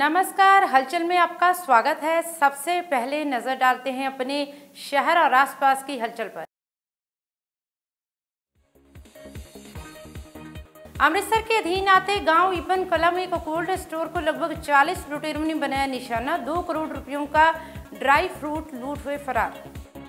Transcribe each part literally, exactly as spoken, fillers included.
नमस्कार, हलचल में आपका स्वागत है। सबसे पहले नजर डालते हैं अपने शहर और आसपास की हलचल पर। अमृतसर के अधीन आते गांव इबन कला में एक कोल्ड स्टोर को लगभग चालीस लुटेरों ने बनाया निशाना। दो करोड़ रुपयों का ड्राई फ्रूट लूट हुए फरार।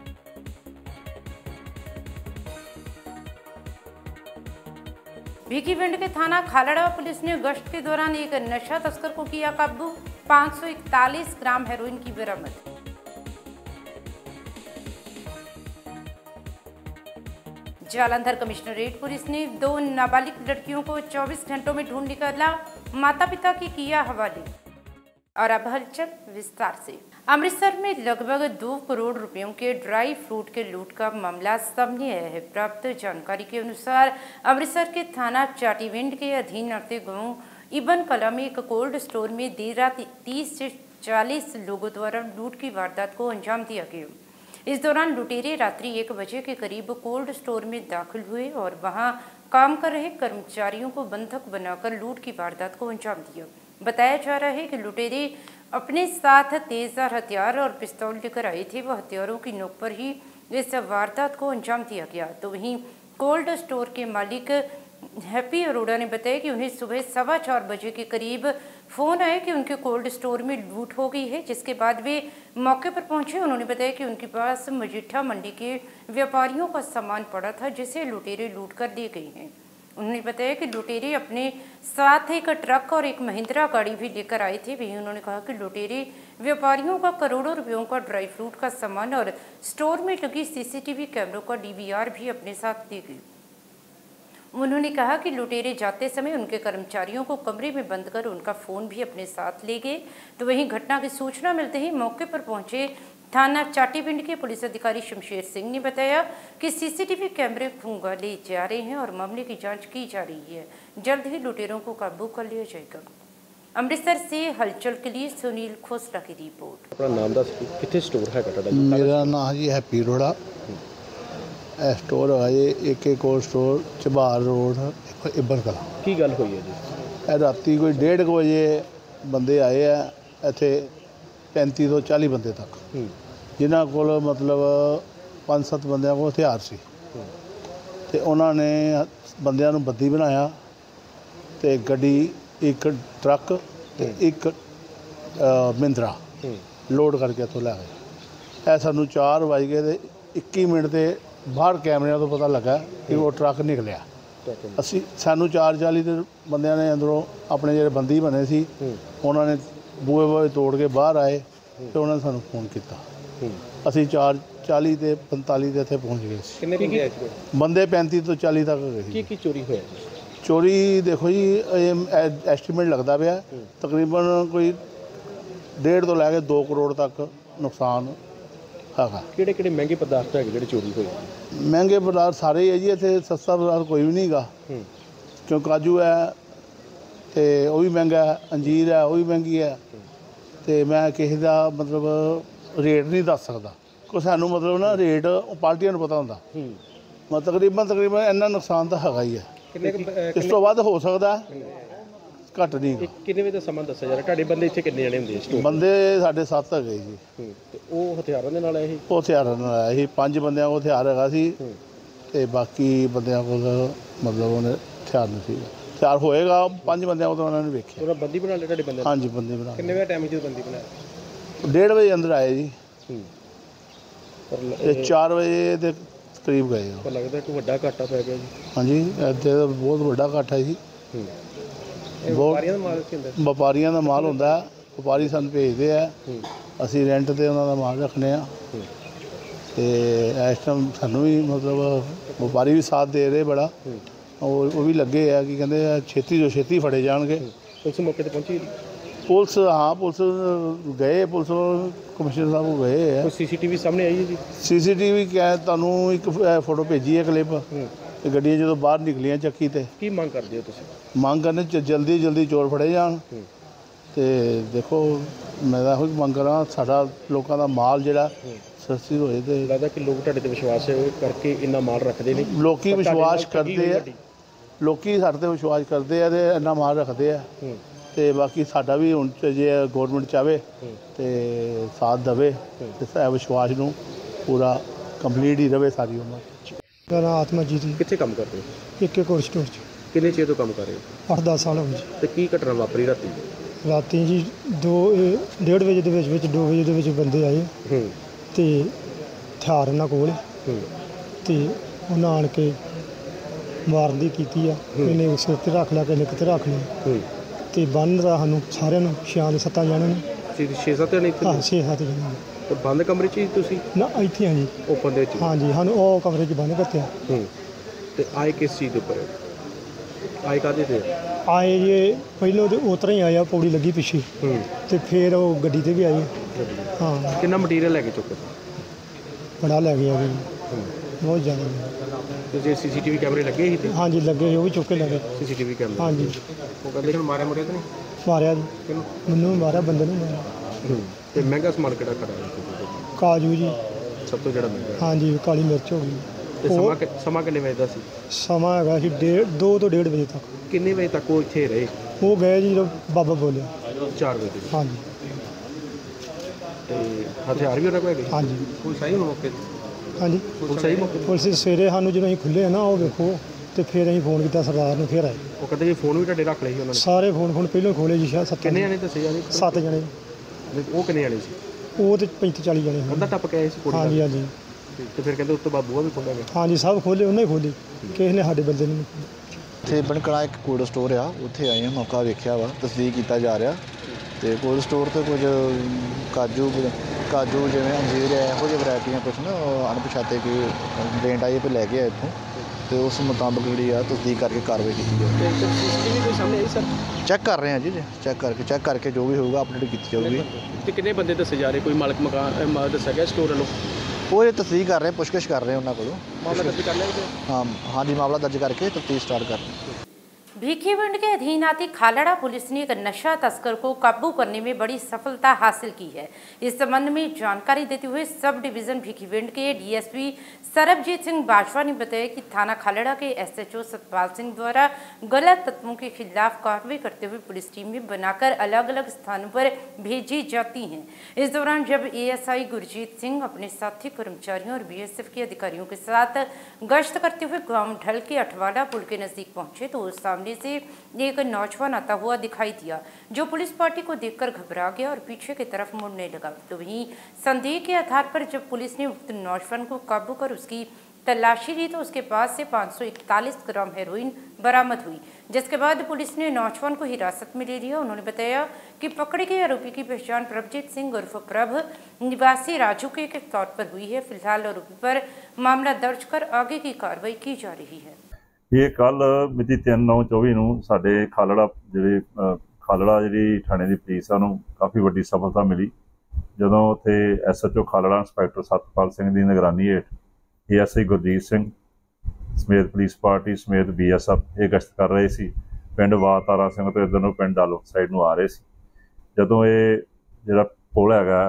भीखीविंड के थाना खालड़ा पुलिस ने गश्त के दौरान एक नशा तस्कर को किया काबू। पाँच सौ इकतालीस ग्राम हेरोइन की बरामद। जालंधर कमिश्नरेट पुलिस ने दो नाबालिग लड़कियों को चौबीस घंटों में ढूंढ निकाला, माता पिता की किया हवाले। और अब हलचल विस्तार से। अमृतसर में लगभग दो करोड़ रुपयों के ड्राई फ्रूट के लूट का मामला सामने आया है। प्राप्त जानकारी के अनुसार अमृतसर के थाना चाटीविंड के अधीन आते गांव इबन कला में एक कोल्ड स्टोर में देर रात तीस से चालीस लोगों द्वारा लूट की वारदात को अंजाम दिया गया। इस दौरान लुटेरे रात्रि एक बजे के करीब कोल्ड स्टोर में दाखिल हुए और वहां काम कर रहे कर्मचारियों को बंधक बनाकर लूट की वारदात को अंजाम दिया। बताया जा रहा है कि लुटेरे अपने साथ तेजधार हथियार और पिस्तौल लेकर आए थे। वह हथियारों की नोक पर ही इस वारदात को अंजाम दिया गया। तो वहीं कोल्ड स्टोर के मालिक हैप्पी अरोड़ा ने बताया कि उन्हें सुबह सवा चार बजे के करीब फ़ोन आया कि उनके कोल्ड स्टोर में लूट हो गई है, जिसके बाद वे मौके पर पहुंचे। उन्होंने बताया कि उनके पास मजीठा मंडी के व्यापारियों का सामान पड़ा था, जिसे लुटेरे लूट कर ले गए हैं। उन्होंने बताया कि लुटेरे अपने साथ एक ट्रक और एक महिंद्रा गाड़ी भी लेकर आए थे। वहीं उन्होंने कहा कि लुटेरे व्यापारियों का करोड़ों रुपयों का ड्राई फ्रूट का सामान और स्टोर में लगी सीसीटीवी कैमरों का डीवीआर भी अपने साथ ले गए। उन्होंने कहा कि लुटेरे जाते समय उनके कर्मचारियों को कमरे में बंद कर उनका फ़ोन भी अपने साथ ले गए। तो वहीं घटना की सूचना मिलते ही मौके पर पहुंचे थाना चाटीविंड के पुलिस अधिकारी शमशेर सिंह ने बताया कि सीसीटीवी कैमरे खंगाले जा रहे हैं और मामले की जांच की जा रही है। जल्द ही लुटेरों को काबू कर लिया जाएगा। अमृतसर से हलचल के लिए सुनील खोसला की रिपोर्ट। अपना नाम दस कितने स्टोर है कटा? मेरा नाम जी हैप्पी अरोड़ा। स्टोर है जी एक एक और स्टोर चबार रोड इबन कला। की गल हुई है जी? राती कोई डेढ़ बजे बंदे आए हैं इत्थे पैंती तो चाली बंदे तक, जिन्होंने को मतलब पाँच सत्त बंदियां को हथियार सी ते उन्होंने बंदियां नूं बद्दी बनाया ते गड्डी एक ट्रक ते एक महिंद्रा लोड करके इत्थों लै गए। सानूं चार बज गए ते इक्की मिनट ते बाहर कैमरिਆਂ तो पता लगा कि वो ट्रक निकलिया। असी सानूं चार चाली ते बंदियां ने अंदरों अपने ਜਿਹੜੇ बंदी बने सी उन्होंने बूहे बूहे तोड़ के बाहर आए तो उन्होंने सानूं फोन किया। असी चार चाली ते पंताली ते इत्थे पहुँच गए सी। किन्ने बंदे आए? बंदे पैंती तो चाली तक गए। की की चोरी होया? चोरी देखो जी एस्टीमेट लगता पाया तकरीबन कोई डेढ़ तो लैके दो करोड़ तक नुकसान है। किहड़े किहड़े महंगे पदार्थ है जिहड़े चोरी होए? महंगे पदार्थ सारे ही है जी, इत्थे सस्ता पदार्थ कोई भी नहीं गा। क्यों काजू है तो वह भी महंगा है, अंजीर है वह भी महंगी है। तो मैं किसी का मतलब रेट नहीं दस सकता, को सानू मतलब ना रेट पार्टियां पता होंदा। मतलब तकरीबन तकरीबन इन्ना नुकसान तो हैगा ही है। इस तो वध हो सकता है, घट नहीं। किन्ने वजे दा समा दस्सिया जा रहा? तुहाडे बंदे इत्थे किन्ने जणे हुंदे स्टोर? बंदे साढ़े सत्त है जी। ते ओह हथियारां दे नाल आए ही? ओह हथियारां नाल आए ही। पंज बंदियां कोल हथियार हैगा सी ते बाकी बंदियां कोल मतलब उन्हें हथियार नहीं सी। हथियार होएगा पंज बंदियां को तो उन्होंने वेखिया। उन्होंने बंदी बना लिया तुहाडे बंदे? हाँ जी बंदी बना। किन्ने बजे टाइम च बंदी बनाया? डेढ़ बजे अंदर आए जी पर चार बजे के करीब गए। पर लगता है कोई वड्डा घाटा पै गया जी। हाँ जी इत्थे बहुत वड्डा घाटा है जी। व्यापारियों दा माल की हुंदा? व्यापारियों का माल होंदा है, व्यापारी सानूं भेजदे आ, असीं रेंट ते उन्हां दा माल रखने आ ते इस टाइम सानूं भी मतलब व्यापारी भी साथ दे रहे बड़ा और वो भी लगे है कि कहंदे छेती जो छेती फड़े जाणगे। पुलिस मौके ते पहुंची? पुलिस हाँ पुलिस गए, पुलिस कमिश्नर साहब को गए है। सीसीटीवी सामने आई है जी? सीसीटीवी क्या तुहानूं एक फोटो भेजी है क्लिप, गड्डियां जो बाहर निकलियां चक्की ते। की मांग करदे हो तुसीं? मांग करने जल्दी जल्दी चोर फड़े जान ते देखो मैं तो मंग करा साडा लोकां दा माल जिहड़ा सस्ती होए ते लगदा कि लोग तुहाडे ते विश्वास करके इन्ना माल रखदे ने। लोकी विश्वास करदे आ, लोकी साडे ते विश्वास करदे आ ते इन्ना माल रखदे आ ਤੇ ਬਾਕੀ ਸਾਡਾ ਵੀ ਹੁਣ ਜੇ ਗੌਰਮੈਂਟ ਚਾਹੇ ਤੇ ਸਾਥ ਦੇਵੇ ਤੇ ਇਹ ਵਿਸ਼ਵਾਸ ਨੂੰ ਪੂਰਾ ਕੰਪਲੀਟ ਹੀ ਰਵੇ ਸਾਰੀ ਉਮਰ। ਮੇਰਾ ਨਾਮ ਆਤਮਾਜੀਤ ਜੀ, ਕਿੱਥੇ ਕੰਮ ਕਰਦੇ ਹੋ? ਇੱਕ ਕੋਲ ਸਟੋਰ 'ਚ ਕਿੰਨੇ ਚਿਰ ਤੋਂ ਕੰਮ ਕਰ ਰਹੇ ਹੋ? ਅੱਠ ਦਸ ਸਾਲ ਹੋ ਗਏ ਜੀ। ਤੇ ਕੀ ਘਟਨਾ ਵਾਪਰੀ ਰਾਤੀ? ਰਾਤੀ ਜੀ ਦੋ ਇਹ ਡੇਢ ਵਜੇ ਦੇ ਵਿੱਚ ਵਿੱਚ ਦੋ ਵਜੇ ਦੇ ਵਿੱਚ ਬੰਦੇ ਆਏ ਹੂੰ ਤੇ ਹਥਿਆਰ ਉਹਨਾਂ ਕੋਲ ਹੂੰ ਤੇ ਉਹਨਾਂ ਆਣ ਕੇ ਮਾਰਨ ਦੀ ਕੀਤੀ ਆ। ਇਹਨੇ ਸਿਰ 'ਤੇ ਰੱਖ ਲਿਆ, ਕਿਸੇ ਕਿਤੇ ਰੱਖ ਲਿਆ ਹੂੰ ਤੇ ਬੰਨ ਦਾ ਸਾਨੂੰ ਸਾਰਿਆਂ ਨੂੰ ਛਿਆਂ ਦੇ ਸੱਤਾਂ ਜਣਿਆਂ ਨੂੰ ਛੇ ਸੱਤ ਜਣੇ ਇੱਥੇ ਹਾਂ ਛੇ ਸੱਤ ਜਣਿਆਂ ਨੂੰ। ਤੇ ਬੰਦ ਕਮਰੇ 'ਚ ਹੀ ਤੁਸੀਂ? ਨਾ ਇੱਥੇ ਹਾਂ ਜੀ। ਓਪਨ ਦੇ ਵਿੱਚ? ਹਾਂਜੀ, ਸਾਨੂੰ ਉਹ ਕਮਰੇ 'ਚ ਬੰਨ ਕੱਤਿਆ। ਹੂੰ ਤੇ ਆਏ ਕਿਸ ਚੀਜ਼ ਦੇ ਉੱਪਰ? ਆਏ ਕਾਹਦੇ ਤੇ? ਆਏ ਜੇ ਪਹਿਲੋਂ ਤੇ ਉਸ ਤਰ੍ਹਾਂ ਹੀ ਆਇਆ, ਪੌੜੀ ਲੱਗੀ ਪਿੱਛੇ ਹੂੰ ਤੇ ਫਿਰ ਉਹ ਗੱਡੀ ਤੇ ਵੀ ਆਈ। ਹਾਂ, ਕਿੰਨਾ ਮਟੀਰੀਅਲ ਲੈ ਕੇ ਚੁੱਕੇ? ਬੜਾ ਲੈ ਗਿਆ ਜੀ, ਹੂੰ ਬਹੁਤ ਜ਼ਿਆਦਾ। ਤੇ ਜੇ ਸੀਸੀਟੀਵੀ ਕੈਮਰੇ ਲੱਗੇ ਸੀ ਤੇ? ਹਾਂਜੀ ਲੱਗੇ ਸੀ, ਉਹ ਵੀ ਚੁੱਕ ਕੇ ਲੱਗੇ। ਸੀਸੀਟੀਵੀ ਕੈਮਰੇ? ਹਾਂਜੀ। ਉਹ ਕਹਿੰਦੇ ਹੁਣ ਮਾਰਿਆ ਮੁਰਿਆ ਤਾਂ ਨਹੀਂ? ਮਾਰਿਆ ਜੀ, ਕਿਹਨੂੰ? ਮੈਨੂੰ ਵੀ ਮਾਰਿਆ, ਬੰਦੇ ਨੂੰ ਮਾਰਿਆ। ਹੂੰ ਤੇ ਮਹਿੰਗਾ ਸਮਾਨ ਕਿਹੜਾ ਖੜਾ ਹੈ? ਕਾਜੂ ਜੀ। ਸਭ ਤੋਂ ਜਿਹੜਾ ਮਹਿੰਗਾ? ਹਾਂਜੀ, ਕਾਲੀ ਮਿਰਚ ਹੋ ਗਈ। ਤੇ ਸਮਾਂ ਕਿ- ਸਮਾਂ ਕਿੰਨੇ ਵਜੇ ਦਾ ਸੀ? ਸਮਾਂ ਹੈਗਾ ਸੀ ਡੇਢ ਦੋ ਤੋਂ ਡੇਢ ਵਜੇ ਤੱਕ। ਕਿੰਨੇ ਵਜੇ ਤੱਕ ਉਹ ਇੱਥੇ ਰਹੇ? ਉਹ ਗਏ ਜੀ ਜਦੋਂ ਬਾਬਾ ਬੋਲਿਆ। ਚਾਰ ਵਜੇ? ਹਾਂਜੀ ਤੇ ਹਥਿਆਰ ਵੀ ਉਹਨਾਂ ਕੋਲ ਹੈਗੇ? ਹਾਂਜੀ ਕੋਈ ਸਹੀ ਮੌਕੇ ਤੇ? ਹਾਂਜੀ। ਕੋਈ ਸਹੀ ਮੌਕੇ ਤੇ? ਪੁਲਿਸ ਸਵੇਰੇ ਸਾਨੂੰ ਜਦੋਂ ਅਸੀਂ ਖੁੱਲੇ ਨਾ, ਉਹ ਵੇਖੋ, ਤੇ ਫਿਰ ਅਸੀਂ ਫੋਨ ਕੀਤਾ ਸਰਦਾਰ ਨੂੰ, ਫਿਰ ਆਏ ਉਹ ਕਹਿੰਦੇ ਜੀ ਫੋਨ ਵੀ ਤੁਹਾਡੇ ਰੱਖ ਲਏ ਸੀ ਉਹਨਾਂ ਨੇ? ਸਾਰੇ ਫੋਨ ਫੋਨ ਪਹਿਲਾਂ ਖੋਲੇ ਜੀ, ਸ਼ਾਇਦ ਸੱਤ ਕਿੰਨੇ ਜਣੇ ਦੱਸੇ ਜਾਣੇ? ਸੱਤ ਜਣੇ। ਉਹ ਕਿੰਨੇ ਜਣੇ ਸੀ? ਉਹ ਤੇ ਪੈਂਤੀ ਚਾਲੀ ਜਣੇ ਅੱਧਾ ਹਨ। ਟੱਪ ਕੇ ਆਏ ਸੀ ਕੁੜੀ ਹਾਂਜੀ ਨਾਲ? ਹਾਂਜੀ ਤੇ ਫਿਰ ਕਹਿੰਦੇ ਉਸ ਤੋਂ ਬਾਅਦ ਬੂਹਾ ਵੀ ਖੋਲ੍ਹਿਆ ਗਿਆ? ਹਾਂਜੀ, ਸਭ ਖੋਲੇ, ਉਹਨੇ ਖੋਲੇ, ਕਿਸੇ ਨੇ ਸਾਡੇ ਬੰਦੇ ਨੂੰ। ਇੱਥੇ ਬਣਕੜਾ ਇੱਕ ਕੋਲਡ ਸਟੋਰ ਆ, ਉੱਥੇ ਆਏ ਹਾਂ, ਮੌਕਾ ਵੇਖਿਆ ਵਾ, ਤਸਦੀਕ ਕੀਤਾ ਜਾ ਰਿਹਾ। ਤੇ ਕੋਲਡ ਸਟੋਰ ਤੇ ਕੁਝ ਕਾਜੂ ਕਾਜੂ ਜਿਵੇਂ ਅੰਜੀਰ ਹੈ, ਇਹੋ ਜਿਹੀ ਵੈਰਾਈਟੀਆਂ ਕੁਛ ਨਾ ਅਣਪਛਾਤੇ ਕੋਈ ਕੰਪਲੇਂਟ ਆਈ, ਫਿਰ ਲੈ ਕੇ ਆਏ ਇੱਥੋਂ ਤੇ ਉਸ ਮੁਤਾਬਕ ਜਿਹੜੀ ਆ ਤਸਦੀਕ ਕਰਕੇ ਕਾਰਵਾਈ ਕੀਤੀ ਜਾਵੇ। ਤੇ ਸੀਸੀਟੀਵੀ ਕੋਈ ਸਾਹਮਣੇ ਆਈ ਸਰ? ਚੈੱਕ ਕਰ ਰਹੇ ਹਾਂ ਜੀ, ਚੈੱਕ ਕਰਕੇ ਚੈੱਕ ਕਰਕੇ ਜੋ ਵੀ ਹੋਊਗਾ ਅਪਡੇਟ ਕੀਤੀ ਜਾਊਗੀ। ਤੇ ਕਿੰਨੇ ਬੰਦੇ ਦੱਸੇ ਜਾ ਰਹੇ? ਕੋਈ ਮਾਲਕ ਮਕਾਨ ਦੱਸਿਆ ਗਿਆ ਸਟੋਰ ਵੱਲੋਂ? ਉਹ ਇਹ ਤਸਦੀਕ ਕਰ ਰਹੇ, ਪੁੱਛਗਿੱਛ ਕਰ ਰਹੇ ਉਹਨਾਂ ਕੋਲੋਂ। ਮਾਮਲਾ ਦਰਜ ਕਰ ਲਿਆ ਜੀ? ਹਾਂ ਹਾਂਜੀ, मामला दर्ज करके तफ्तीश स्टार्ट कर रहे हैं। भीखीविंड के अधीन आती खालड़ा पुलिस ने एक नशा तस्कर को काबू करने में बड़ी सफलता हासिल की है। इस संबंध में जानकारी देते हुए सब डिवीजन भीखीविंड के डीएसपी सरबजीत सिंह बाजवा ने बताया कि थाना खालड़ा के एसएचओ सतपाल सिंह द्वारा गलत तत्वों के खिलाफ कार्रवाई करते हुए पुलिस टीमें बनाकर अलग अलग स्थानों पर भेजी जाती हैं। इस दौरान जब एएसआई गुरजीत सिंह अपने साथी कर्मचारियों और बीएसएफ के अधिकारियों के साथ गश्त करते हुए गांव ढल के अठवाड़ा पुल के नजदीक पहुंचे तो उस सामने से एक नौजवान आता हुआ दिखाई दिया, जो पुलिस पार्टी को देखकर घबरा गया और पीछे की तरफ मुड़ने लगा। तो वहीं संदेह के आधार पर जब पुलिस ने उक्त नौजवान को काबू कर उसकी तलाशी ली तो उसके पास से पाँच सौ इकतालीस ग्राम हेरोइन बरामद हुई, जिसके बाद पुलिस ने नौजवान को हिरासत में ले लिया। उन्होंने बताया कि पकड़े गए आरोपी की पहचान प्रभजीत सिंह उर्फ प्रभ निवासी राजू के तौर पर हुई है। फिलहाल आरोपी पर मामला दर्ज कर आगे की कार्रवाई की जा रही है। ਇਹ ਕੱਲ੍ਹ ਮਿਤੀ ਤਿੰਨ ਨੌ ਚੌਵੀ ਨੂੰ ਸਾਡੇ ਖਾਲੜਾ ਜਿਹੜੇ ਖਾਲੜਾ ਜਿਹੜੀ ਥਾਣੇ ਦੀ ਪੁਲਿਸ ਆ ਨੂੰ ਕਾਫੀ ਵੱਡੀ ਸਫਲਤਾ ਮਿਲੀ, ਜਦੋਂ ਉੱਥੇ ਐਸਐਚਓ ਖਾਲੜਾ ਇੰਸਪੈਕਟਰ ਸਤਪਾਲ ਸਿੰਘ ਦੀ ਨਿਗਰਾਨੀ ਹੇਠ ਏਐਸਆਈ ਗੁਰਜੀਤ ਸਿੰਘ ਸਮੇਤ ਪੁਲਿਸ ਪਾਰਟੀ ਸਮੇਤ ਬੀਐਸਐਫ ਇਹ ਗਸ਼ਤ ਕਰ ਰਹੇ ਸੀ। ਪਿੰਡ ਵਾਤਾਰਾ ਸਿੰਘ ਤੋਂ ਇੱਧਰ ਨੂੰ ਪਿੰਡ ਡਾਲੋ ਸਾਈਡ ਨੂੰ ਆ ਰਹੇ ਸੀ। ਜਦੋਂ ਇਹ ਜਿਹੜਾ ਪੁਲ ਹੈਗਾ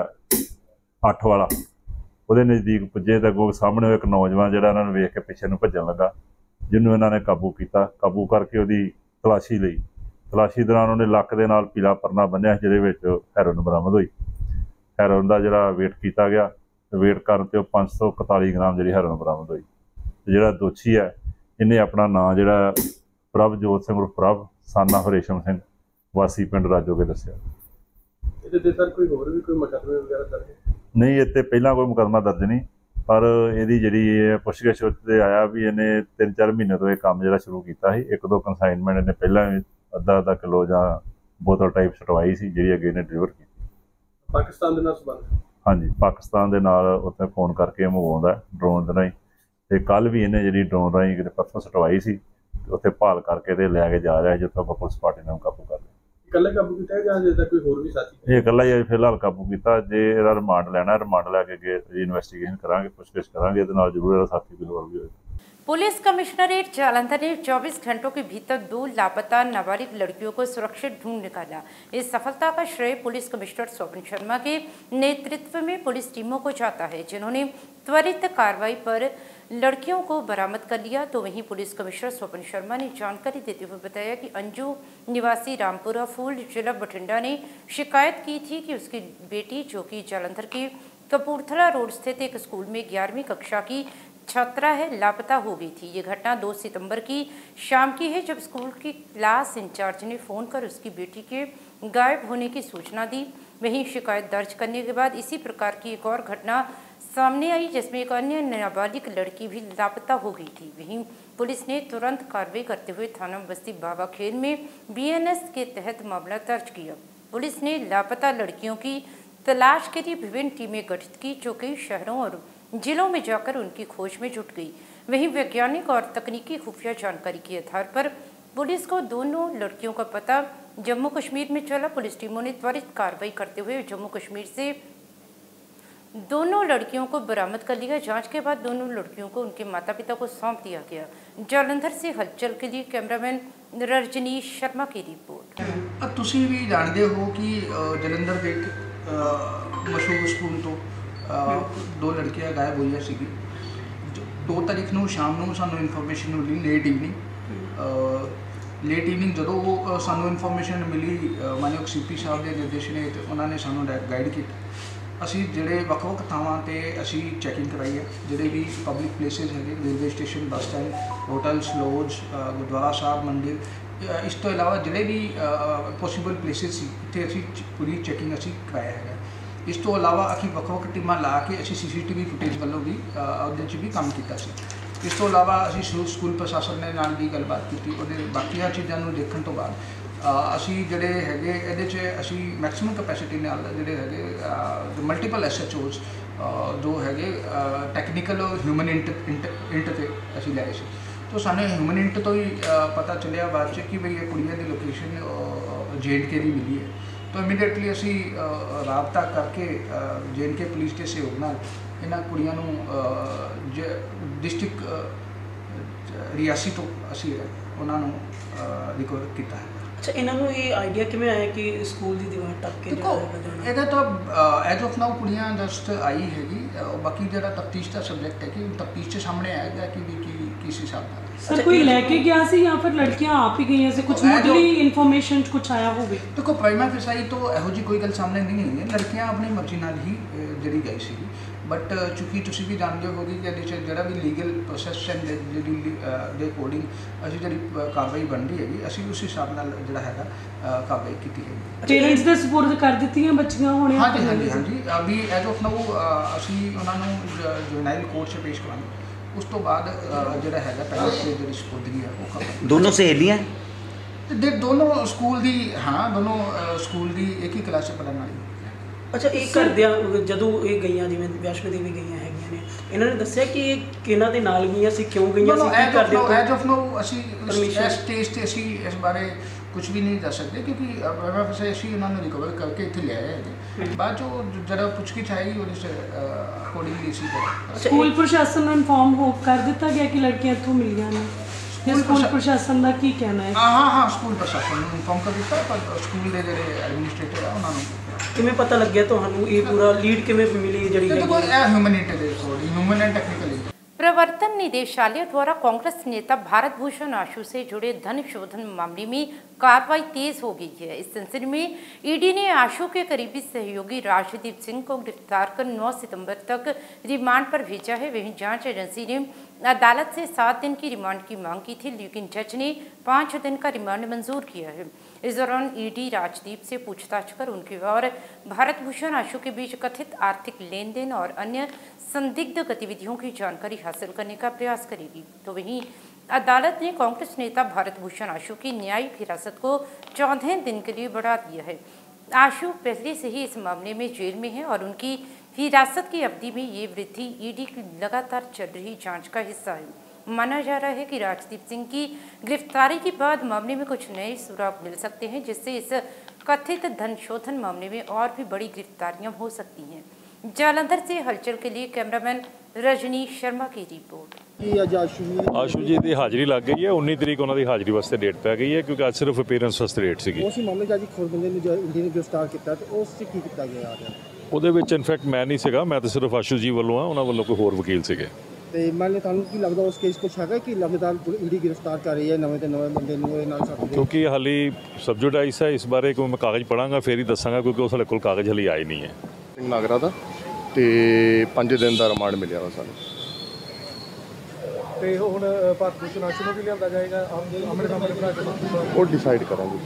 ਅੱਠ ਵਾਲਾ ਉਹਦੇ ਨਜ਼ਦੀਕ ਪੁੱਜੇ ਤਾਂ ਅੱਗੋਂ ਸਾਹਮਣੇ ਇੱਕ ਨੌਜਵਾਨ ਜਿਹੜਾ ਇਹਨਾਂ ਨੂੰ ਵੇਖ ਕੇ ਪਿੱਛੇ ਨੂੰ ਭੱਜਣ ਲੱਗਾ, ਜਿਹਨੂੰ ਇਹਨਾਂ ਨੇ ਕਾਬੂ ਕੀਤਾ। ਕਾਬੂ ਕਰਕੇ ਉਹਦੀ ਤਲਾਸ਼ੀ ਲਈ। ਤਲਾਸ਼ੀ ਦੌਰਾਨ ਉਹਨੇ ਲੱਕ ਦੇ ਨਾਲ ਪੀਲਾ ਪਰਨਾ ਬੰਨਿਆ, ਜਿਹਦੇ ਵਿੱਚ ਹੈਰੋਇਨ ਬਰਾਮਦ ਹੋਈ। ਹੈਰੋਇਨ ਦਾ ਜਿਹੜਾ ਵੇਟ ਕੀਤਾ ਗਿਆ, ਵੇਟ ਕਰਨ 'ਤੇ ਉਹ ਪੰਜ ਸੌ ਇਕਤਾਲੀ ਗ੍ਰਾਮ ਜਿਹੜੀ ਹੈਰੋਇਨ ਬਰਾਮਦ ਹੋਈ। ਤੇ ਜਿਹੜਾ ਦੋਸ਼ੀ ਹੈ ਇਹਨੇ ਆਪਣਾ ਨਾਂ ਜਿਹੜਾ ਪ੍ਰਭਜੋਤ ਸਿੰਘ ਉਰਫ ਪ੍ਰਭ ਸਾਨਾ ਰੇਸ਼ਮ ਸਿੰਘ ਵਾਸੀ ਪਿੰਡ ਰਾਜੋਗੇ ਦੱਸਿਆ। ਇਹਦੇ ਤੇ ਸਰ ਕੋਈ ਹੋਰ ਵੀ ਕੋਈ ਮੁਕੱਦਮੇ ਵਗੈਰਾ ਦਰਜ? ਨਹੀਂ, ਇੱਥੇ ਪਹਿਲਾਂ ਕੋਈ ਮੁਕੱਦਮਾ ਦਰਜ ਨਹੀਂ, ਪਰ ਇਹਦੀ ਜਿਹੜੀ ਪੁੱਛਗਿੱਛ ਤੇ ਆਇਆ ਵੀ ਇਹਨੇ ਤਿੰਨ ਚਾਰ ਮਹੀਨੇ ਤੋਂ ਇਹ ਕੰਮ ਜਿਹੜਾ ਸ਼ੁਰੂ ਕੀਤਾ ਸੀ। ਇੱਕ ਦੋ ਕੰਸਾਈਨਮੈਂਟ ਇਹਨੇ ਪਹਿਲਾਂ ਵੀ ਅੱਧਾ ਅੱਧਾ ਕਿਲੋ ਜਾਂ ਬੋਤਲ ਟਾਈਪ ਸਟਵਾਈ ਸੀ, ਜਿਹੜੀ ਅੱਗੇ ਇਹਨੇ ਡਿਲੀਵਰ ਕੀਤੀ। ਪਾਕਿਸਤਾਨ ਦੇ ਨਾਲ ਸੰਬੰਧ? ਹਾਂਜੀ, ਪਾਕਿਸਤਾਨ ਦੇ ਨਾਲ ਉੱਥੇ ਫੋਨ ਕਰਕੇ ਮੰਗਵਾਉਂਦਾ ਡਰੋਨ ਦੇ ਰਾਹੀਂ। ਤੇ ਕੱਲ੍ਹ ਵੀ ਇਹਨੇ ਜਿਹੜੀ ਡਰੋਨ ਰਾਹੀਂ ਕਿਤੇ ਪਰਸੋਂ ਸਟਵਾਈ ਸੀ, ਉੱਥੇ ਭਾਲ ਕਰਕੇ ਤੇ ਲੈ ਕੇ ਜਾ ਰਿਹਾ, ਜਿੱਥੋਂ ਆਪਾਂ ਪੁਲਿਸ ਪਾਰਟੀ ਨਾਲ ਕਾਬੂ ਕਰ ਲਿਆ। ਇਕੱਲਾ ਕਾਬੂ ਕੀਤਾ ਜਾਂ ਜੇ ਤੱਕ ਕੋਈ ਹੋਰ ਵੀ ਸਾਥੀ? ਇਹ ਇਕੱਲਾ ਹੀ ਫਿਲਹਾਲ ਕਾਬੂ ਕੀਤਾ। ਜੇ ਇਹਦਾ ਰਿਮਾਂਡ ਲੈਣਾ, ਰਿਮਾਂਡ ਲੈ ਕੇ ਅੱਗੇ ਇਨਵੈਸਟੀਗੇਸ਼ਨ ਕਰਾਂਗੇ, ਪੁੱਛਗਿੱਛ ਕਰਾਂਗੇ। ਇਹਦੇ ਨਾਲ ਜ਼ਰੂਰ ਇਹਦਾ ਸਾਥੀ ਕੋਈ ਹੋਰ ਵੀ ਹੋਏਗਾ। पुलिस कमिश्नरेट जालंधर ने चौबीस घंटों के भीतर दो लापता नाबालिग लड़कियों को सुरक्षित ढूंढ निकाला। इस सफलता का श्रेय पुलिस कमिश्नर स्वपन शर्मा के नेतृत्व में पुलिस टीमों को जाता है, जिन्होंने त्वरित कार्रवाई पर लड़कियों को बरामद कर लिया। तो वहीं पुलिस कमिश्नर स्वपन शर्मा ने जानकारी देते हुए बताया कि अंजू निवासी रामपुरा फूल जिला बठिंडा ने शिकायत की थी कि उसकी बेटी जो कि जालंधर के कपूरथला रोड स्थित एक स्कूल में ग्यारहवीं कक्षा की छात्रा है, लापता हो गई थी। ये घटना दो सितंबर की शाम की है, जब स्कूल की क्लास इंचार्ज ने फ़ोन कर उसकी बेटी के गायब होने की सूचना दी। वहीं शिकायत दर्ज करने के बाद इसी प्रकार की एक और घटना सामने आई, जिसमें एक अन्य नाबालिग लड़की भी लापता हो गई थी। वहीं पुलिस ने तुरंत कार्रवाई करते हुए थाना बस्ती बाबा खेल में बी एन एस के तहत मामला दर्ज किया। पुलिस ने लापता लड़कियों की तलाश के लिए विभिन्न टीमें गठित की, जो कई शहरों और जिलों में जाकर उनकी खोज में जुट गई। वहीं वैज्ञानिक और तकनीकी खुफिया जानकारी के आधार पर पुलिस को दोनों लड़कियों का पता जम्मू कश्मीर में चला। पुलिस टीमों ने त्वरित कार्रवाई करते हुए जम्मू कश्मीर से दोनों लड़कियों को बरामद कर लिया। जांच के बाद दोनों लड़कियों को उनके माता पिता को सौंप दिया गया। जालंधर से हलचल के लिए कैमरामैन रजनीश शर्मा की रिपोर्ट। अब तुसी भी जानते हो कि जलंधर के मशहूर स्कूल तो दो लड़कियां गायब हुई सी। दो तारीख ਨੂੰ शाम ਨੂੰ ਸਾਨੂੰ ਇਨਫੋਰਮੇਸ਼ਨ ਮਿਲੀ ਲੇਟ ਇਵਨਿੰਗ ਲੇਟ ਇਵਨਿੰਗ ਜਦੋਂ ਸਾਨੂੰ ਇਨਫੋਰਮੇਸ਼ਨ ਮਿਲੀ ਮਾਨਯੋਗ ਸੀਪੀ ਸਾਹਿਬ ਦੇ ਨਿਰਦੇਸ਼ ਨੇ ਤੇ ਉਹਨਾਂ ਨੇ ਸਾਨੂੰ ਗਾਈਡ ਕੀਤਾ। ਅਸੀਂ ਜਿਹੜੇ ਵੱਖ-ਵੱਖ ਥਾਵਾਂ ਤੇ ਅਸੀਂ ਚੈਕਿੰਗ ਕਰਾਈ ਹੈ, ਜਿਹੜੇ ਵੀ ਪਬਲਿਕ ਪਲੇਸਿਸ ਹੈਗੇ, railway station, bus stand, hotels, lodge, ਗੁਰਦੁਆਰਾ ਸਾਹਿਬ, ਮੰਦਿਰ, ਇਸ ਤੋਂ ਇਲਾਵਾ ਜਿਹੜੇ ਵੀ ਪੋਸੀਬਲ ਪਲੇਸਿਸ ਸੀ ਇੱਥੇ ਅਸੀਂ ਪੂਰੀ ਚੈਕਿੰਗ ਅਸੀਂ ਕਰਾਇਆ ਹੈਗਾ। ਇਸ ਤੋਂ ਇਲਾਵਾ ਅਸੀਂ ਵੱਖ-ਵੱਖ ਟੀਮਾਂ ਲਾ ਕੇ ਅਸੀਂ ਸੀ ਸੀ ਟੀ ਵੀ ਫੁਟੇਜ ਵੱਲੋਂ ਵੀ ਉਹਦੇ 'ਚ ਵੀ ਕੰਮ ਕੀਤਾ ਸੀ। ਇਸ ਤੋਂ ਇਲਾਵਾ ਅਸੀਂ ਸਕੂਲ ਪ੍ਰਸ਼ਾਸਨ ਦੇ ਨਾਲ ਵੀ ਗੱਲਬਾਤ ਕੀਤੀ। ਉਹਦੇ ਬਾਕੀਆਂ ਚੀਜ਼ਾਂ ਨੂੰ ਦੇਖਣ ਤੋਂ ਬਾਅਦ ਅਸੀਂ ਜਿਹੜੇ ਹੈਗੇ ਇਹਦੇ 'ਚ ਅਸੀਂ ਮੈਕਸਿਮਮ ਕੈਪੈਸਿਟੀ ਨਾਲ ਜਿਹੜੇ ਹੈਗੇ ਮਲਟੀਪਲ ਐਸ ਐਚ ਓਜ਼ ਜੋ ਹੈਗੇ ਟੈਕਨੀਕਲ ਔਰ ਹਿਊਮਨ ਇੰਟ ਇੰਟ 'ਤੇ ਅਸੀਂ ਲਏ ਸੀ। तो सानू ह्यूमन इंट तो ही पता चलिया बाद च कि भाई ये कुड़ियां की लोकेशन जे एंड के की मिली है। तो इमीडिएटली असी राबता करके जे एंड के पुलिस के सहयोग नाल इन्हां कुड़ियां नूं डिस्ट्रिक्ट रियासी तो असी उन्हां नूं रिकवर किया है। अच्छा, इन्होंने ये आइडिया किवें आया कि स्कूल की दीवार टप के देखो ਇਹਦਾ ਤਾਂ ਐਜ ਆਫ ਨਾउ ਕੁੜੀਆਂ ਜਸਟ ਆਈ ਹੈਗੀ। ਬਾਕੀ ਜਿਹੜਾ ਤਫਤੀਸ਼ ਦਾ ਸਬਜੈਕਟ ਹੈ ਕਿ ਤਫਤੀਸ਼ 'ਚ ਸਾਹਮਣੇ ਆਏਗਾ ਕਿ ਵੀ ਕੀ किस हिसाब ਨਾਲ सर कोई लेके गया सी या फिर लड़कियां आप ही गई से कुछ मुढली इन्फॉर्मेशन कुछ आया होवे। देखो प्राइमा फेसाई तो ਇਹੋ ਜੀ ਕੋਈ ਗੱਲ ਸਾਹਮਣੇ ਨਹੀਂ ਆਈ ਹੈ। ਲੜਕੀਆਂ ਆਪਣੀ ਮਰਜ਼ੀ ਨਾਲ ਹੀ ਜਿਹੜੀ ਗਈ ਸੀ, ਬਟ ਚੂँकि ਤੁਸੀਂ ਵੀ ਜਾਣਦੇ ਹੋਗੇ ਕਿ ਇਹਦੇ 'ਚ ਜਿਹੜਾ ਵੀ ਲੀਗਲ ਪ੍ਰੋਸੈਸ ਹੈ ਜਿਹੜੀ ਦੇ ਅਕੋਰਡਿੰਗ ਅਸੀਂ ਜਿਹੜੀ ਕਾਰਵਾਈ ਬਣਦੀ ਹੈਗੀ ਅਸੀਂ ਉਸ ਹਿਸਾਬ ਨਾਲ ਜਿਹੜਾ ਹੈਗਾ ਕਾਰਵਾਈ ਕੀਤੀ ਹੈ। ਪੇਰੈਂਟਸ ਦੇ ਸਪੋਰਟ ਕਰ ਦਿੱਤੀਆਂ ਬੱਚੀਆਂ ਹੋਣੇ। ਹਾਂਜੀ ਹਾਂਜੀ ਹਾਂਜੀ ਅਭੀ ਐਜ ਆਫ ਨਾउ ਅਸੀਂ ਉਹਨਾਂ ਨੂੰ ਜੁਵੈਨਾਈਲ ਕੋਰਟ 'ਚ ਪੇਸ਼ ਕਰਾਂਗੇ। ਉਸ ਤੋਂ ਬਾਅਦ ਜਿਹੜਾ ਹੈਗਾ ਪਹਿਲਾਂ ਜਿਹੜੀ ਸਪੁਰਦਗੀ ਹੈ ਉਹ ਕਰ ਦੋਨੋਂ ਸਹੇਲੀਆਂ ਦੇ ਦੋਨੋਂ ਸਕੂਲ ਦੀ ਹਾਂ ਦੋਨੋਂ ਸਕੂਲ ਦੀ ਇੱਕ ਹੀ ਕਲਾਸ 'ਚ ਪੜ੍ਹਨ ਵਾਲੀ। ਅੱਛਾ, ਇਹ ਘਰਦਿਆਂ ਜਦੋਂ ਇਹ ਗਈਆਂ ਜਿਵੇਂ ਵੈਸ਼ਨੋ ਦੇਵੀ ਗਈਆਂ ਹੈਗੀਆਂ ਨੇ, ਇਹਨਾਂ ਨੇ ਦੱਸਿਆ ਕਿ ਇਹ ਕਿਹਨਾਂ ਦੇ ਨਾਲ ਗਈਆਂ ਸੀ, ਕਿਉਂ ਗਈਆਂ ਸੀ, ਕੀ ਕਰਦੇ ਹੋ? ਐਜ ਆਫ ਨਾउ ਅਸੀਂ ਇਸ ਸਟੇਜ 'ਤੇ ਅਸੀਂ ਇਸ ਬਾਰੇ ਕੁਝ ਵੀ ਨਹੀਂ ਦੱਸ ਸਕਦੇ ਕਿਉਂਕਿ ਵੈਸੇ ਅਸੀਂ ਉਹਨਾਂ ਨੂੰ ਰਿਕਵਰ ਕਰਕੇ ਇੱਥੇ ਲੈ ਆਏ ਹੈਗੇ। ਬਾਅਦ 'ਚੋਂ ਜਿਹੜਾ ਪੁੱਛਗਿੱਛ ਆਏਗੀ ਉਹਦੇ 'ਚ ਅਕੋਰਡਿੰਗਲੀ ਅਸੀਂ ਕਰਾਂਗੇ। ਸਕੂਲ ਪ੍ਰਸ਼ਾਸਨ ਨੂੰ ਇਨਫੋਰਮ ਹੋ ਕਰ ਦਿੱਤਾ ਗਿਆ ਕਿ ਲੜਕੀਆਂ ਇੱਥੋਂ ਮਿਲੀਆਂ ਨੇ? ਸਕੂਲ ਪ੍ਰਸ਼ਾਸਨ ਦਾ ਕੀ ਕਹਿਣਾ ਹੈ? ਹਾਂ ਹਾਂ ਹਾਂ ਸਕੂਲ ਪ੍ਰਸ਼ਾਸਨ ਨੂੰ ਇਨਫੋਰਮ ਕਰ ਦਿੱਤਾ, ਪਰ ਸਕੂਲ ਦੇ ਜਿਹੜੇ ਐਡਮਿਨਿਸਟ੍ਰੇਟਰ ਆ ਉਹਨਾਂ ਨੂੰ ਕਿਵੇਂ ਪਤਾ ਲੱਗਿਆ ਤੁਹਾਨੂੰ ਇਹ ਪੂਰਾ ਲੀਡ ਕਿਵੇਂ ਮਿਲੀ ਜਿਹੜੀ ਹੈ? ਦੇਖੋ ਇਹ ਹਿਊਮਨਿਟੀ ਦੇ ਅਕੋਰਡਿੰਗ ਹਿਊਮਨ एंड टेक्निकली। प्रवर्तन निदेशालय द्वारा कांग्रेस नेता भारत भूषण आशु से जुड़े धन शोधन मामले में कार्रवाई तेज हो गई है। इस सिलसिले में ईडी ने आशु के करीबी सहयोगी राजदीप सिंह को गिरफ्तार कर नौ सितंबर तक रिमांड पर भेजा है। वहीं जांच एजेंसी ने अदालत से सात दिन की रिमांड की मांग की थी, लेकिन जज ने पाँच दिन का रिमांड मंजूर किया है। इस दौरान ईडी राजदीप से पूछताछ कर उनके और भारत भूषण आशु के बीच कथित आर्थिक लेन देन और अन्य संदिग्ध गतिविधियों की जानकारी हासिल करने का प्रयास करेगी। तो वहीं अदालत ने कांग्रेस नेता भारत भूषण आशु की न्यायिक हिरासत को चौदह दिन के लिए बढ़ा दिया है। आशु पहले से ही इस मामले में जेल में है और उनकी हिरासत की अवधि में ये वृद्धि ईडी की लगातार चल रही जांच का हिस्सा है। माना जा रहा है कि राजदीप सिंह की गिरफ्तारी के बाद मामले में कुछ नए सुराग मिल सकते हैं, जिससे इस कथित धन शोधन मामले में और भी बड़ी गिरफ्तारियां हो सकती हैं। जालंधर से हलचल के लिए कैमरामैन रजनीश शर्मा की रिपोर्ट। ਆਸ਼ੂ ਜੀ ਦੀ ਹਾਜ਼ਰੀ ਲੱਗ ਗਈ ਹੈ। ਉੱਨੀ ਤਰੀਕ ਉਹਨਾਂ ਦੀ ਹਾਜ਼ਰੀ ਵਾਸਤੇ ਡੇਟ ਪੈ ਗਈ ਹੈ ਕਿਉਂਕਿ ਅੱਜ ਸਿਰਫ ਅਪੀਅਰੈਂਸ ਵਾਸਤੇ ਡੇਟ ਸੀਗੀ। ਉਸ ਮਾਮਲੇ 'ਚ ਅੱਜ ਖੁਦ ਬੰਦੇ ਨੂੰ ਇੰਡੀਆ ਨੇ ਗ੍ਰਿਫਤਾਰ ਕੀਤਾ ਤੇ ਉਸ 'ਚ ਕੀ ਕੀਤਾ ਗਿਆ ਆ? ਉਹਦੇ ਵਿੱਚ ਇਨਫੈਕਟ ਮੈਂ ਨਹੀਂ ਸੀਗਾ, ਮੈਂ ਤਾਂ ਸਿਰਫ ਆਸ਼ੂ ਜੀ ਵੱਲੋਂ ਆ, ਉਹਨਾਂ ਵੱਲੋਂ ਕੋਈ ਹੋਰ ਵਕੀਲ ਸੀਗੇ। ਤੇ ਮੰਨ ਲਓ ਤੁਹਾਨੂੰ ਕੀ ਲੱਗਦਾ ਉਸ ਕੇਸ ਕੁਛ ਹੈਗਾ ਕਿ ਲਗਾਤਾਰ ਈਡੀ ਗ੍ਰਿਫਤਾਰ ਕਰ ਰਹੀ ਹੈ ਨਵੇਂ ਤੇ ਨਵੇਂ ਬੰਦੇ ਨੂੰ ਇਹ ਨਾਲ ਸਾਥ ਕਿਉਂਕਿ ਹਾਲੀ ਸਬਜੂਡਾਈਸ ਹੈ, ਇਸ ਬਾਰੇ ਕੋਈ ਮੈਂ ਕਾਗਜ਼ ਪੜਾਂਗਾ ਫਿਰ ਹੀ ਦੱਸਾਂਗਾ, ਕਿਉਂਕਿ ਉਸ ਸਾਡੇ ਕੋਲ ਕਾਗਜ਼ ਹਾਲੀ ਆਏ ਨਹੀਂ ਹੈ। ਨਾਗਰਾ ਦਾ ਤੇ ਪੰਜ ਦਿਨ ਦਾ ਰਿਮਾਂਡ ਮਿਲਿਆ ਵਾ ਸਾਨੂੰ। ਤੇ ਹੁਣ ਭਾਰਤ ਭੂਸ਼ਣ ਆਸ਼ੂ ਨੂੰ ਵੀ ਲਿਆਂਦਾ ਜਾਏਗਾ ਆਮਣੇ ਸਾਹਮਣੇ ਬਣਾ ਕੇ, ਉਹ ਡਿਸਾਈਡ ਕਰਾਂਗੇ।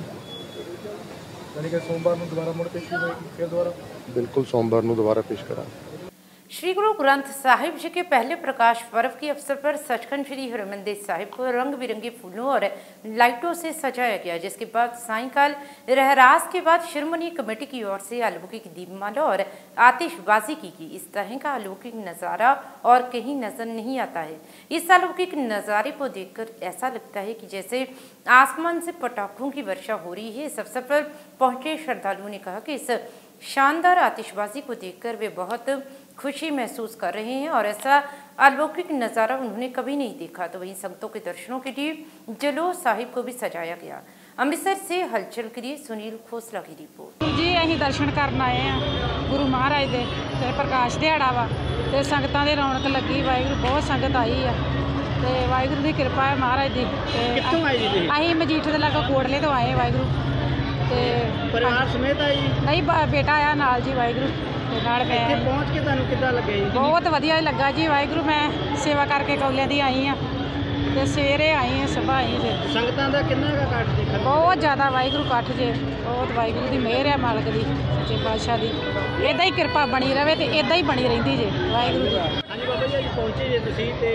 ਯਾਨੀ ਕਿ ਸੋਮਵਾਰ ਨੂੰ ਦੁਬਾਰਾ ਮੁੜ ਪੇਸ਼ੀ ਹੋਏਗੀ ਫਿਰ ਦੁਬਾਰਾ? बिल्कुल सोमवार को दोबारा पेश करा। श्री गुरु ग्रंथ साहिब जी के पहले प्रकाश पर्व के अवसर पर सचखंड श्री हरमंदिर साहिब को रंग बिरंगे फूलों और लाइटों से सजाया गया, जिसके बाद सायंकाल रहरास के बाद शिरोमणि कमेटी की ओर से अलौकिक दीपमाला और आतिशबाजी की गई। इस तरह का अलौकिक नज़ारा और कहीं नजर नहीं आता है। इस अलौकिक नज़ारे को देखकर ऐसा लगता है कि जैसे आसमान से पटाखों की वर्षा हो रही है। इस अवसर पर पहुंचे श्रद्धालुओं ने कहा कि इस शानदार आतिशबाजी को देखकर वे बहुत खुशी महसूस कर रहे हैं और ऐसा अलौकिक नज़ारा उन्होंने कभी नहीं देखा। तो वहीं संगतों के दर्शनों के लिए जलोस साहिब को भी सजाया गया। अमृतसर से हलचल के लिए सुनील खोसला की रिपोर्ट। जी असीं दर्शन करन आए हैं गुरु महाराज दे ते प्रकाश दिहाड़ा वा ते संगतां दे रौनक लगी, वाहिगुरू बहुत संगत आई है ते वाहिगुरू दी किरपा है महाराज दी। कित्थों आए जी तुसीं? असीं मजीठे दे लागे कोटले तो आए वाहिगुरू ते परिवार समेत आए जी? नहीं बेटा आया नाल जी वाहिगुरू ते नाल मैं ਇੱਥੇ ਪਹੁੰਚ ਕੇ ਤੁਹਾਨੂੰ ਕਿੱਦਾਂ ਲੱਗਿਆ ਜੀ? बहुत वधिया लगा जी वाहिगुरू। मैं सेवा करके कौलियां दी आई हाँ ते सवेरे आई हाँ सुबह आई जे। ਸੰਗਤਾਂ ਦਾ ਕਿੰਨਾ ਕੁ ਇਕੱਠ ਦੇਖਣ? बहुत ज़्यादा वाहिगुरू इकट्ठ जे, बहुत वाहिगुरू की मेहर है मालक की सच्चे पातशाह की। इदा ही किरपा बनी रहे तो इदा ही बनी रही जे वाहिगुरू जी। हाँ जी बाबा जी अज पहुंचे जे तुसीं ते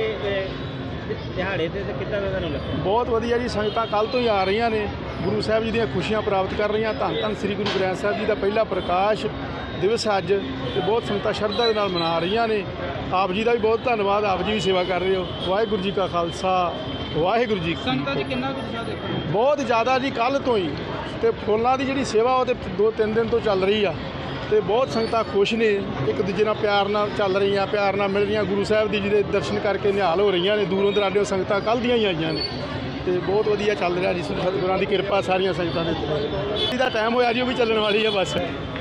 ਦਿਹਾੜੇ ਤੇ ਕਿੱਦਾਂ ਦਾ ਤੁਹਾਨੂੰ ਲੱਗਾ? ਬਹੁਤ ਵਧੀਆ ਜੀ, ਸੰਗਤਾਂ ਕੱਲ੍ਹ ਤੋਂ ਹੀ ਆ ਰਹੀਆਂ ਨੇ, ਗੁਰੂ ਸਾਹਿਬ ਜੀ ਦੀਆਂ ਖੁਸ਼ੀਆਂ ਪ੍ਰਾਪਤ ਕਰ ਰਹੀਆਂ। ਧੰਨ ਧੰਨ ਸ੍ਰੀ ਗੁਰੂ ਗ੍ਰੰਥ ਸਾਹਿਬ ਜੀ ਦਾ ਪਹਿਲਾ ਪ੍ਰਕਾਸ਼ ਦਿਵਸ ਅੱਜ ਤੇ ਬਹੁਤ ਸੰਗਤਾਂ ਸ਼ਰਧਾ ਦੇ ਨਾਲ ਮਨਾ ਰਹੀਆਂ ਨੇ। ਆਪ ਜੀ ਦਾ ਵੀ ਬਹੁਤ ਧੰਨਵਾਦ, ਆਪ ਜੀ ਵੀ ਸੇਵਾ ਕਰ ਰਹੇ ਹੋ। ਵਾਹਿਗੁਰੂ ਜੀ ਕਾ ਖਾਲਸਾ ਵਾਹਿਗੁਰੂ ਜੀ ਕੀ ਸੰਗਤਾਂ 'ਚ ਕਿੰਨਾ ਕੁ ਉਤਸ਼ਾਹ ਦੇਖੋ? ਬਹੁਤ ਜ਼ਿਆਦਾ ਜੀ, ਕੱਲ੍ਹ ਤੋਂ ਹੀ। ਤੇ ਫੁੱਲਾਂ ਦੀ ਜਿਹੜੀ ਸੇਵਾ ਉਹ ਤੇ ਦੋ ਤਿੰਨ ਦਿਨ ਤੋਂ ਚੱਲ ਰਹੀ ਆ ਤੇ ਬਹੁਤ ਸੰਗਤਾਂ ਖੁਸ਼ ਨੇ, ਇੱਕ ਦੂਜੇ ਨਾਲ ਪਿਆਰ ਨਾਲ ਚੱਲ ਰਹੀਆਂ, ਪਿਆਰ ਨਾਲ ਮਿਲ ਰਹੀਆਂ। ਗੁਰੂ ਸਾਹਿਬ ਦੀ ਜਿਹਦੇ ਦਰਸ਼ਨ ਕਰਕੇ ਨਿਹਾਲ ਹੋ ਰਹੀਆਂ ਨੇ। ਦੂਰੋਂ ਦਰਾਡਿਓਂ ਸੰਗਤਾਂ ਕੱਲ੍ਹ ਦੀਆਂ ਹੀ ਆਈਆਂ ਨੇ ਤੇ ਬਹੁਤ ਵਧੀਆ ਚੱਲ ਰਿਹਾ ਜੀ। ਸਤਿਗੁਰਾਂ ਦੀ ਕਿਰਪਾ ਸਾਰੀਆਂ ਸੰਗਤਾਂ ਦੇ ਉੱਤੇ। ਜਿਹਦਾ ਟਾਈਮ ਹੋਇਆ ਜੀ ਉਹ ਵੀ ਚੱਲਣ ਵਾਲੀ ਹੈ ਬਸ।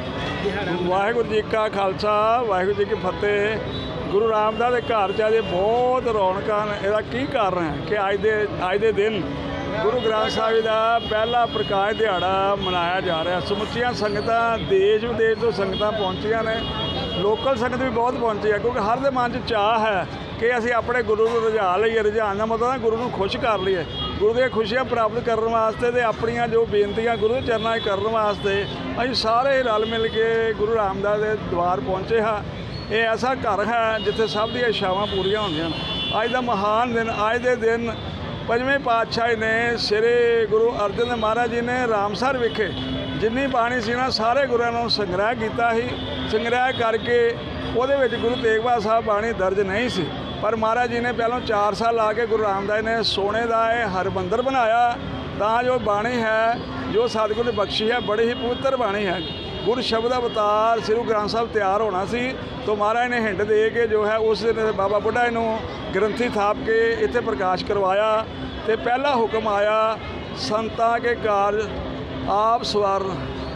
ਵਾਹਿਗੁਰੂ ਜੀ ਕਾ ਖਾਲਸਾ ਵਾਹਿਗੁਰੂ ਜੀ ਕੀ ਫਤਿਹ। ਗੁਰੂ ਰਾਮਦਾਸ ਦੇ ਘਰ 'ਚ ਅਜੇ ਬਹੁਤ ਰੌਣਕਾਂ ਨੇ। ਇਹਦਾ ਕੀ ਕਾਰਨ ਹੈ ਕਿ ਅੱਜ ਦੇ ਅੱਜ ਦੇ ਦਿਨ ਗੁਰੂ ਗ੍ਰੰਥ ਸਾਹਿਬ ਦਾ ਪਹਿਲਾ ਪ੍ਰਕਾਸ਼ ਦਿਹਾੜਾ ਮਨਾਇਆ ਜਾ ਰਿਹਾ। ਸਮੁੱਚੀਆਂ ਸੰਗਤਾਂ ਦੇਸ਼ ਵਿਦੇਸ਼ ਤੋਂ ਸੰਗਤਾਂ ਪਹੁੰਚੀਆਂ ਨੇ, ਲੋਕਲ ਸੰਗਤ ਵੀ ਬਹੁਤ ਪਹੁੰਚੀ ਹੈ, ਕਿਉਂਕਿ ਹਰ ਦੇ ਮਨ 'ਚ ਚਾਅ ਹੈ ਕਿ ਅਸੀਂ ਆਪਣੇ ਗੁਰੂ ਨੂੰ ਰੁਝਾ ਲਈਏ। ਰੁਝਾਨ ਦਾ ਮਤਲਬ ਹੈ ਗੁਰੂ ਨੂੰ ਖੁਸ਼ ਕਰ ਲਈਏ, ਗੁਰੂ ਦੀਆਂ ਖੁਸ਼ੀਆਂ ਪ੍ਰਾਪਤ ਕਰਨ ਵਾਸਤੇ ਤੇ ਆਪਣੀਆਂ ਜੋ ਬੇਨਤੀਆਂ ਗੁਰੂ ਦੇ ਚਰਨਾਂ 'ਚ ਕਰਨ ਵਾਸਤੇ ਅਸੀਂ ਸਾਰੇ ਰਲ ਮਿਲ ਕੇ ਗੁਰੂ ਰਾਮਦਾਸ ਦੇ ਦਰਬਾਰ ਪਹੁੰਚੇ ਹਾਂ। ਇਹ ਐਸਾ ਘਰ ਹੈ ਜਿੱਥੇ ਸਭ ਦੀਆਂ ਇੱਛਾਵਾਂ ਪੂਰੀਆਂ ਹੁੰਦੀਆਂ ਹਨ। ਅੱਜ ਦਾ ਮਹਾਨ ਦਿਨ, ਅੱਜ ਦੇ ਦਿਨ ਪੰਜਵੇਂ ਪਾਤਸ਼ਾਹ ਨੇ ਸ੍ਰੀ ਗੁਰੂ ਅਰਜਨ ਦੇਵ ਮਹਾਰਾਜ ਜੀ ਨੇ ਰਾਮਸਰ ਵਿਖੇ ਜਿੰਨੀ ਬਾਣੀ ਸੀ ਨਾ ਸਾਰੇ ਗੁਰੂਆਂ ਨੂੰ ਸੰਗ੍ਰਹਿ ਕੀਤਾ ਸੀ। ਸੰਗ੍ਰਹਿ ਕਰਕੇ ਉਹਦੇ ਵਿੱਚ ਗੁਰੂ ਤੇਗ ਬਹਾਦਰ ਸਾਹਿਬ ਬਾਣੀ ਦਰਜ ਨਹੀਂ ਸੀ, ਪਰ ਮਹਾਰਾਜ ਜੀ ਨੇ ਪਹਿਲਾਂ ਚਾਰ ਸਾਲ ਲਾ ਕੇ ਗੁਰੂ ਰਾਮਦਾਸ ਨੇ ਸੋਨੇ ਦਾ ਇਹ ਹਰਮੰਦਰ ਬਣਾਇਆ ਤਾਂ ਜੋ ਬਾਣੀ ਹੈ ਜੋ ਸਤਿਗੁਰੂ ਨੇ ਬਖਸ਼ੀ ਹੈ ਬੜੀ ਹੀ ਪਵਿੱਤਰ ਬਾਣੀ ਹੈ। ਗੁਰ ਸ਼ਬਦ ਅਵਤਾਰ ਸ੍ਰੀ ਗੁਰੂ ਗ੍ਰੰਥ ਸਾਹਿਬ ਤਿਆਰ ਹੋਣਾ ਸੀ ਤਾਂ ਮਹਾਰਾਜ ਨੇ ਹਿੰਟ ਦੇ ਕੇ ਜੋ ਹੈ ਉਸ ਦਿਨ ਬਾਬਾ ਬੁੱਢਾ ਜੀ ਨੂੰ ਗ੍ਰੰਥੀ ਥਾਪ ਕੇ ਇੱਥੇ ਪ੍ਰਕਾਸ਼ ਕਰਵਾਇਆ ਤੇ ਪਹਿਲਾ ਹੁਕਮ ਆਇਆ ਸੰਤਾਂ ਕੇ ਕਾਰਜ ਆਪ ਸਵਾਰ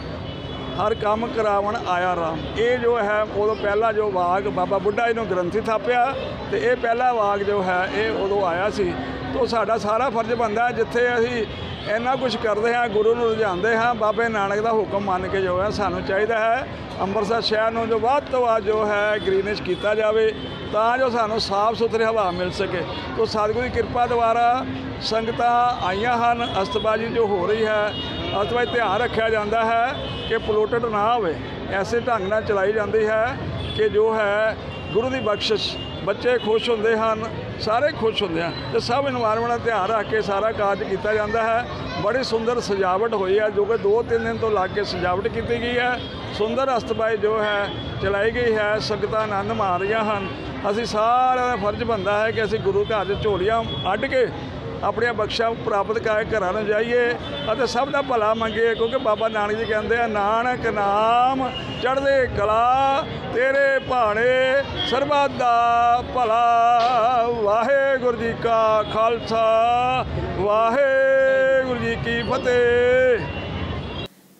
ਹਰ ਕੰਮ ਕਰਾਵਣ ਆਇਆ ਰਾਮ। ਇਹ ਜੋ ਹੈ ਉਦੋਂ ਪਹਿਲਾ ਜੋ ਵਾਕ ਬਾਬਾ ਬੁੱਢਾ ਜੀ ਨੂੰ ਗ੍ਰੰਥੀ ਥਾਪਿਆ ਤੇ ਇਹ ਪਹਿਲਾ ਵਾਕ ਜੋ ਹੈ ਇਹ ਉਦੋਂ ਆਇਆ ਸੀ। ਤਾਂ ਸਾਡਾ ਸਾਰਾ ਫਰਜ਼ ਬਣਦਾ ਜਿੱਥੇ ਅਸੀਂ ਇੰਨਾ ਕੁਝ ਕਰਦੇ ਹਾਂ, ਗੁਰੂ ਨੂੰ ਰੁਝਾਉਂਦੇ ਹਾਂ, ਬਾਬੇ ਨਾਨਕ ਦਾ ਹੁਕਮ ਮੰਨ ਕੇ ਜੋ ਹੈ ਸਾਨੂੰ ਚਾਹੀਦਾ ਹੈ ਅੰਮ੍ਰਿਤਸਰ ਸ਼ਹਿਰ ਨੂੰ ਜੋ ਵੱਧ ਤੋਂ ਵੱਧ ਜੋ ਹੈ ਗ੍ਰੀਨਿਸ਼ ਕੀਤਾ ਜਾਵੇ ਤਾਂ ਜੋ ਸਾਨੂੰ ਸਾਫ਼ ਸੁਥਰੀ ਹਵਾ ਮਿਲ ਸਕੇ। ਤਾਂ ਸਤਿਗੁਰੂ ਦੀ ਕਿਰਪਾ ਦੁਆਰਾ ਸੰਗਤਾਂ ਆਈਆਂ ਹਨ। ਅਸਤਬਾਜੀ ਜੋ ਹੋ ਰਹੀ ਹੈ, ਅਸਤਬਾਜੀ ਧਿਆਨ ਰੱਖਿਆ ਜਾਂਦਾ ਹੈ ਕਿ ਪੋਲੂਟਡ ਨਾ ਹੋਵੇ, ਐਸੇ ਢੰਗ ਨਾਲ ਚਲਾਈ ਜਾਂਦੀ ਹੈ ਕਿ ਜੋ ਹੈ ਗੁਰੂ ਦੀ ਬਖਸ਼ਿਸ਼। ਬੱਚੇ ਖੁਸ਼ ਹੁੰਦੇ ਹਨ, ਸਾਰੇ ਖੁਸ਼ ਹੁੰਦੇ ਹਨ ਤੇ ਸਭ ਇਨਵਾਇਰਮੈਂਟ ਦਾ ਧਿਆਨ ਰੱਖ ਕੇ ਸਾਰਾ ਕਾਰਜ ਕੀਤਾ ਜਾਂਦਾ ਹੈ। ਬੜੀ ਸੁੰਦਰ ਸਜਾਵਟ ਹੋਈ ਹੈ ਜੋ ਕਿ ਦੋ ਤਿੰਨ ਦਿਨ ਤੋਂ ਲੱਗ ਕੇ ਸਜਾਵਟ ਕੀਤੀ ਗਈ ਹੈ। ਸੁੰਦਰ ਅਸਤਬਾਜੀ ਜੋ ਹੈ ਚਲਾਈ ਗਈ ਹੈ, ਸੰਗਤਾਂ ਆਨੰਦ ਮਾਣ ਰਹੀਆਂ ਹਨ। ਅਸੀਂ ਸਾਰਿਆਂ ਦਾ ਫਰਜ਼ ਬਣਦਾ ਹੈ ਕਿ ਅਸੀਂ ਗੁਰੂ ਘਰ 'ਚ ਝੋਲੀਆਂ ਅੱਡ ਕੇ ਆਪਣੀਆਂ ਬਖਸ਼ਾਂ ਪ੍ਰਾਪਤ ਕਰਕੇ ਘਰਾਂ ਨੂੰ ਜਾਈਏ ਅਤੇ ਸਭ ਦਾ ਭਲਾ ਮੰਗੀਏ, ਕਿਉਂਕਿ ਬਾਬਾ ਨਾਨਕ ਜੀ ਕਹਿੰਦੇ ਆ ਨਾਨਕ ਨਾਮ ਚੜ੍ਹਦੇ ਕਲਾ ਤੇਰੇ ਭਾਣੇ ਸਰਬੱਤ ਦਾ ਭਲਾ। ਵਾਹਿਗੁਰੂ ਜੀ ਕਾ ਖਾਲਸਾ ਵਾਹਿਗੁਰੂ ਜੀ ਕੀ ਫਤਿਹ।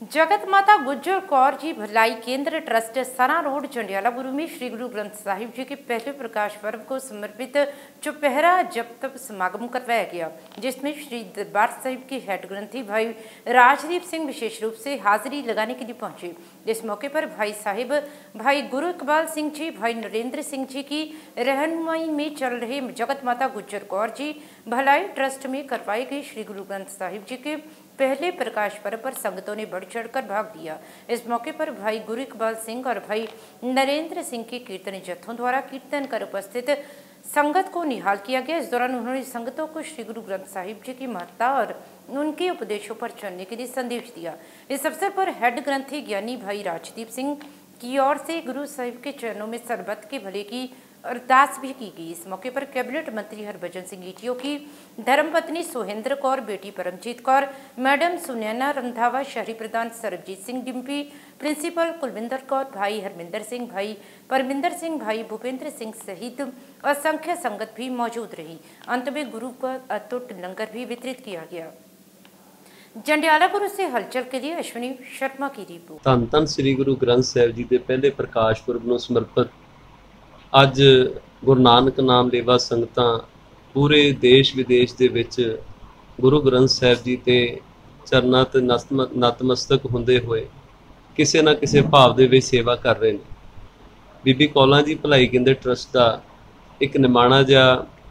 जगत माता गुज्जर कौर जी भलाई केंद्र ट्रस्ट सरा रोड जंडियाला गुरु में श्री गुरु ग्रंथ साहिब जी के पहले प्रकाश पर्व को समर्पित चौपहरा जप तप समागम करवाया गया, जिसमें श्री दरबार साहिब के हेड ग्रंथी भाई राजदीप सिंह विशेष रूप से हाजिरी लगाने के लिए पहुंचे। इस मौके पर भाई साहिब भाई गुरु इकबाल सिंह जी, भाई नरेंद्र सिंह जी की रहनुमाई में चल रहे जगत माता गुज्जर कौर जी भलाई ट्रस्ट में करवाए गए श्री गुरु ग्रंथ साहिब जी के पहले प्रकाश पर्व पर संगतों ने बढ़ चढ़कर भाग लिया। इस मौके पर भाई गुरु इकबाल सिंह और भाई नरेंद्र सिंह के कीर्तन जत्थों द्वारा कीर्तन कर उपस्थित संगत को निहाल किया गया। इस दौरान उन्होंने संगतों को श्री गुरु ग्रंथ साहिब जी की महत्ता और उनके उपदेशों पर चलने के लिए संदेश दिया। इस अवसर पर हेड ग्रंथी ज्ञानी भाई राजदीप सिंह की ओर से गुरु साहिब के चरणों में सरबत के भले की अरदास भी की गई। इस मौके पर कैबिनेट मंत्री हरभजन सिंह ईटियो की धर्मपत्नी सुहेंद्र कौर, बेटी परमजीत कौर, मैडम सुनैना रंधावा, शहरी प्रधान सरबजीत सिंह डिम्पी, प्रिंसिपल कुलविंदर कौर, भाई हरमिंदर सिंह, भाई परमिंदर सिंह, भाई भूपेंद्र सिंह सहित असंख्य संगत भी मौजूद रही। अंत में गुरु का अतुट लंगर भी वितरित किया गया। जंडियाला गुरु से हलचल के लिए अश्विनी शर्मा की रिपोर्ट। धन धन श्री गुरु ग्रंथ साहिब जी के पहले प्रकाश पुरब ਨੂੰ ਸਮਰਪਿਤ ਅੱਜ ਗੁਰੂ ਨਾਨਕ ਨਾਮ ਲੇਵਾ ਸੰਗਤਾਂ ਪੂਰੇ ਦੇਸ਼ ਵਿਦੇਸ਼ ਦੇ ਵਿੱਚ ਗੁਰੂ ਗ੍ਰੰਥ ਸਾਹਿਬ ਜੀ ਤੇ ਚਰਨਾਂ ਤੇ ਨਤਮਸਤਕ ਹੁੰਦੇ ਹੋਏ ਕਿਸੇ ਨਾ ਕਿਸੇ ਭਾਵ ਦੇ ਵਿੱਚ ਸੇਵਾ ਕਰ ਰਹੇ ਨੇ। ਬੀਬੀ ਕੌਲਾਂ ਜੀ ਭਲਾਈ ਕੇਂਦਰ ਟਰਸਟ ਦਾ ਇੱਕ ਨਿਮਾਣਾ ਜਿਹਾ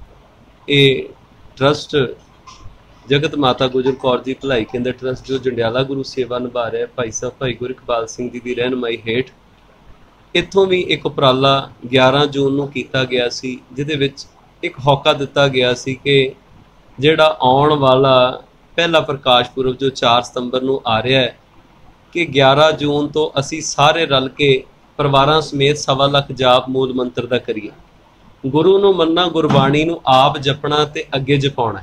ਇਹ ਟਰਸਟ ਜਗਤ ਮਾਤਾ ਗੁਜਰ ਕੌਰ ਜੀ ਭਲਾਈ ਕੇਂਦਰ ਟਰਸਟ ਜੋ ਜੰਡਿਆਲਾ ਗੁਰੂ ਸੇਵਾ ਨਿਭਾ ਰਿਹਾ ਭਾਈ ਸਾਹਿਬ ਭਾਈ ਗੁਰੂ ਇਕਬਾਲ ਸਿੰਘ ਜੀ ਦੀ ਰਹਿਨੁਮਾਈ ਹੇਠ ਇੱਥੋਂ ਵੀ ਇੱਕ ਉਪਰਾਲਾ ਗਿਆਰਾਂ ਜੂਨ ਨੂੰ ਕੀਤਾ ਗਿਆ ਸੀ, ਜਿਹਦੇ ਵਿੱਚ ਇੱਕ ਹੌਕਾ ਦਿੱਤਾ ਗਿਆ ਸੀ ਕਿ ਜਿਹੜਾ ਆਉਣ ਵਾਲਾ ਪਹਿਲਾ ਪ੍ਰਕਾਸ਼ ਪੁਰਬ ਜੋ ਚਾਰ ਸਤੰਬਰ ਨੂੰ ਆ ਰਿਹਾ ਹੈ ਕਿ ਗਿਆਰਾਂ ਜੂਨ ਤੋਂ ਅਸੀਂ ਸਾਰੇ ਰਲ ਕੇ ਪਰਿਵਾਰਾਂ ਸਮੇਤ ਸਵਾ ਲੱਖ ਜਾਪ ਮੂਲ ਮੰਤਰ ਦਾ ਕਰੀਏ। ਗੁਰੂ ਨੂੰ ਮੰਨਣਾ, ਗੁਰਬਾਣੀ ਨੂੰ ਆਪ ਜਪਣਾ ਤੇ ਅੱਗੇ ਜਪਾਉਣਾ।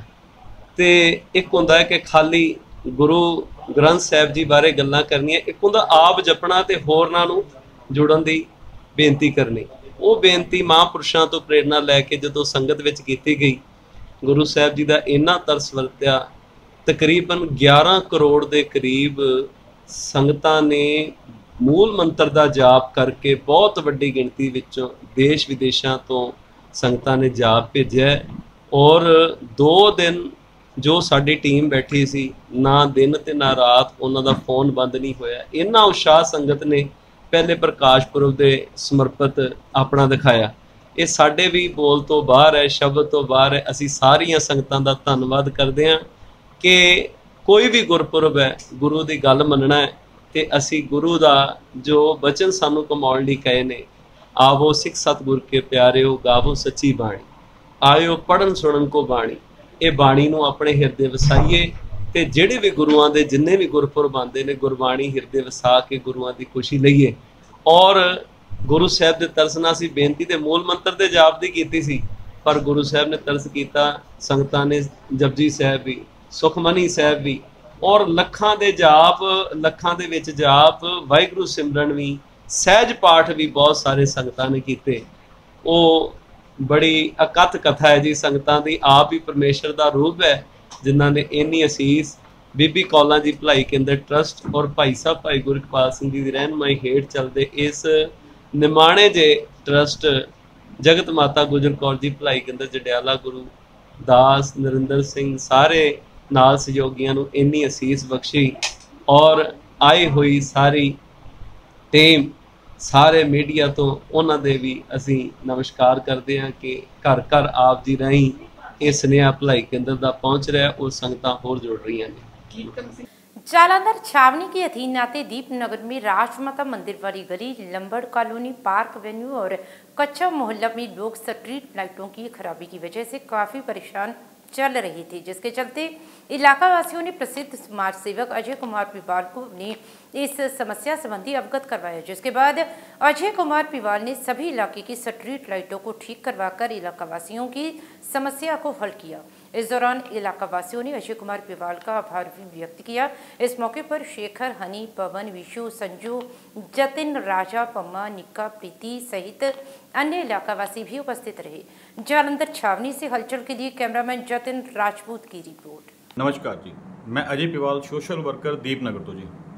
ਤੇ ਇੱਕ ਹੁੰਦਾ ਹੈ ਕਿ ਖਾਲੀ ਗੁਰੂ ਗ੍ਰੰਥ ਸਾਹਿਬ ਜੀ ਬਾਰੇ ਗੱਲਾਂ ਕਰਨੀਆਂ, ਇੱਕ ਹੁੰਦਾ ਆਪ ਜਪਣਾ ਤੇ ਹੋਰਨਾਂ ਨੂੰ ਜੁੜਨ ਦੀ ਬੇਨਤੀ ਕਰਨੀ। ਉਹ ਬੇਨਤੀ ਮਹਾਂਪੁਰਸ਼ਾਂ ਤੋਂ ਪ੍ਰੇਰਨਾ ਲੈ ਕੇ ਜਦੋਂ ਸੰਗਤ ਵਿੱਚ ਕੀਤੀ ਗਈ, ਗੁਰੂ ਸਾਹਿਬ ਜੀ ਦਾ ਇੰਨਾ ਤਰਸ ਵਰਤਿਆ, ਤਕਰੀਬਨ ਗਿਆਰਾਂ ਕਰੋੜ ਦੇ ਕਰੀਬ ਸੰਗਤਾਂ ਨੇ ਮੂਲ ਮੰਤਰ ਦਾ ਜਾਪ ਕਰਕੇ ਬਹੁਤ ਵੱਡੀ ਗਿਣਤੀ ਵਿੱਚੋਂ ਦੇਸ਼ ਵਿਦੇਸ਼ਾਂ ਤੋਂ ਸੰਗਤਾਂ ਨੇ ਜਾਪ ਭੇਜਿਆ। ਔਰ ਦੋ ਦਿਨ ਜੋ ਸਾਡੀ ਟੀਮ ਬੈਠੀ ਸੀ, ਨਾ ਦਿਨ ਤੇ ਨਾ ਰਾਤ ਉਹਨਾਂ ਦਾ ਫੋਨ ਬੰਦ ਨਹੀਂ ਹੋਇਆ। ਇੰਨਾ ਉਤਸ਼ਾਹ ਸੰਗਤ ਨੇ ਪਹਿਲੇ ਪ੍ਰਕਾਸ਼ ਪੁਰਬ ਦੇ ਸਮਰਪਿਤ ਆਪਣਾ ਦਿਖਾਇਆ। ਇਹ ਸਾਡੇ ਵੀ ਬੋਲ ਤੋਂ ਬਾਹਰ ਹੈ, ਸ਼ਬਦ ਤੋਂ ਬਾਹਰ ਹੈ। ਅਸੀਂ ਸਾਰੀਆਂ ਸੰਗਤਾਂ ਦਾ ਧੰਨਵਾਦ ਕਰਦੇ ਹਾਂ ਕਿ ਕੋਈ ਵੀ ਗੁਰਪੁਰਬ ਹੈ, ਗੁਰੂ ਦੀ ਗੱਲ ਮੰਨਣਾ ਹੈ ਤੇ ਅਸੀਂ ਗੁਰੂ ਦਾ ਜੋ ਬਚਨ ਸਾਨੂੰ ਕਮਾਉਣ ਲਈ ਕਹੇ ਨੇ, ਆਵੋ ਸਿੱਖ ਸਤਿਗੁਰ ਕੇ ਪਿਆਰਿਓ ਗਾਵੋ ਸੱਚੀ ਬਾਣੀ, ਆਇਓ ਪੜਨ ਸੁਣਨ ਕੋ ਬਾਣੀ। ਇਹ ਬਾਣੀ ਨੂੰ ਆਪਣੇ ਹਿਰਦੇ ਵਸਾਈਏ ਤੇ ਜਿਹੜੇ ਵੀ ਗੁਰੂਆਂ ਦੇ ਜਿੰਨੇ ਵੀ ਗੁਰਪੁਰਬ ਆਉਂਦੇ ਨੇ, ਗੁਰਬਾਣੀ ਹਿਰਦੇ ਵਸਾ ਕੇ ਗੁਰੂਆਂ ਦੀ ਖੁਸ਼ੀ ਲਈਏ। ਔਰ ਗੁਰੂ ਸਾਹਿਬ ਦੇ ਤਰਸ ਨਾਲ ਅਸੀਂ ਬੇਨਤੀ ਤੇ ਮੂਲ ਮੰਤਰ ਦੇ ਜਾਪ ਦੀ ਕੀਤੀ ਸੀ, ਪਰ ਗੁਰੂ ਸਾਹਿਬ ਨੇ ਤਰਸ ਕੀਤਾ, ਸੰਗਤਾਂ ਨੇ ਜਪਜੀ ਸਾਹਿਬ ਵੀ, ਸੁਖਮਨੀ ਸਾਹਿਬ ਵੀ, ਔਰ ਲੱਖਾਂ ਦੇ ਜਾਪ, ਲੱਖਾਂ ਦੇ ਵਿੱਚ ਜਾਪ, ਵਾਹਿਗੁਰੂ ਸਿਮਰਨ ਵੀ, ਸਹਿਜ ਪਾਠ ਵੀ ਬਹੁਤ ਸਾਰੇ ਸੰਗਤਾਂ ਨੇ ਕੀਤੇ। ਉਹ ਬੜੀ ਅਕਥ ਕਥਾ ਹੈ ਜੀ ਸੰਗਤਾਂ ਦੀ। ਆਪ ਹੀ ਪਰਮੇਸ਼ਰ ਦਾ ਰੂਪ ਹੈ ਜਿਨ੍ਹਾਂ ਨੇ ਇੰਨੀ ਅਸੀਸ ਬੀਬੀ ਕੌਲਾਂ ਜੀ ਭਲਾਈ ਕੇਂਦਰ ਟਰਸਟ ਔਰ ਭਾਈ ਸਾਹਿਬ ਭਾਈ ਗੁਰੂ ਇਕਬਾਲ ਸਿੰਘ ਜੀ ਦੀ ਰਹਿਨੁਮਾਈ ਹੇਠ ਚੱਲਦੇ ਇਸ ਨਿਮਾਣੇ ਜੇ ਟਰਸਟ ਜਗਤ ਮਾਤਾ ਗੁਜਰ ਕੌਰ ਜੀ ਭਲਾਈ ਕੇਂਦਰ ਜੰਡਿਆਲਾ ਗੁਰੂ ਦਾਸ ਨਰਿੰਦਰ ਸਿੰਘ ਸਾਰੇ ਨਾਲ ਸਹਿਯੋਗੀਆਂ ਨੂੰ ਇੰਨੀ ਅਸੀਸ ਬਖਸ਼ੀ। ਔਰ ਆਈ ਹੋਈ ਸਾਰੀ ਟੀਮ, ਸਾਰੇ ਮੀਡੀਆ ਤੋਂ ਉਹਨਾਂ ਦੇ ਵੀ ਅਸੀਂ ਨਮਸਕਾਰ ਕਰਦੇ ਹਾਂ ਕਿ ਘਰ ਘਰ ਆਪ ਜੀ ਰਾਹੀਂ ਇਹ ਸੁਨੇਹਾ ਭਲਾਈ केंद्र ਦਾ पहुंच रहा है और संगतां होर जुड़ रही हैं। जालंधर छावनी के अधीन आते दीपनगर में राजमाता मंदिर वाली गली, लंबड़ कॉलोनी, पार्क वेन्यू और कच्चा मोहल्ला में लोग स्ट्रीट लाइटों की खराबी की वजह से काफी परेशान चल रही थी, जिसके चलते इलाका वासियों ने प्रसिद्ध समाज सेवक अजय कुमार पिवाल को ने इस समस्या संबंधी अवगत करवाया, जिसके बाद अजय कुमार पिवाल ने सभी इलाके की स्ट्रीट लाइटों को ठीक करवाकर इलाका वासियों की समस्या को हल किया। इस दौरान इलाका वासियों ने अजय कुमार पिवाल का आभार भी व्यक्त किया। इस मौके पर शेखर, हनी, पवन, विशु, संजू, जतिन, राजा, पम्मा, निक्का, प्रीति सहित अन्य इलाकावासी भी उपस्थित रहे। जालंधर छावनी से हलचल के लिए कैमरामैन जतिन राजपूत की रिपोर्ट। नमस्कार जी, मैं अजय पिवाल, सोशल वर्कर दीपनगर तो जी।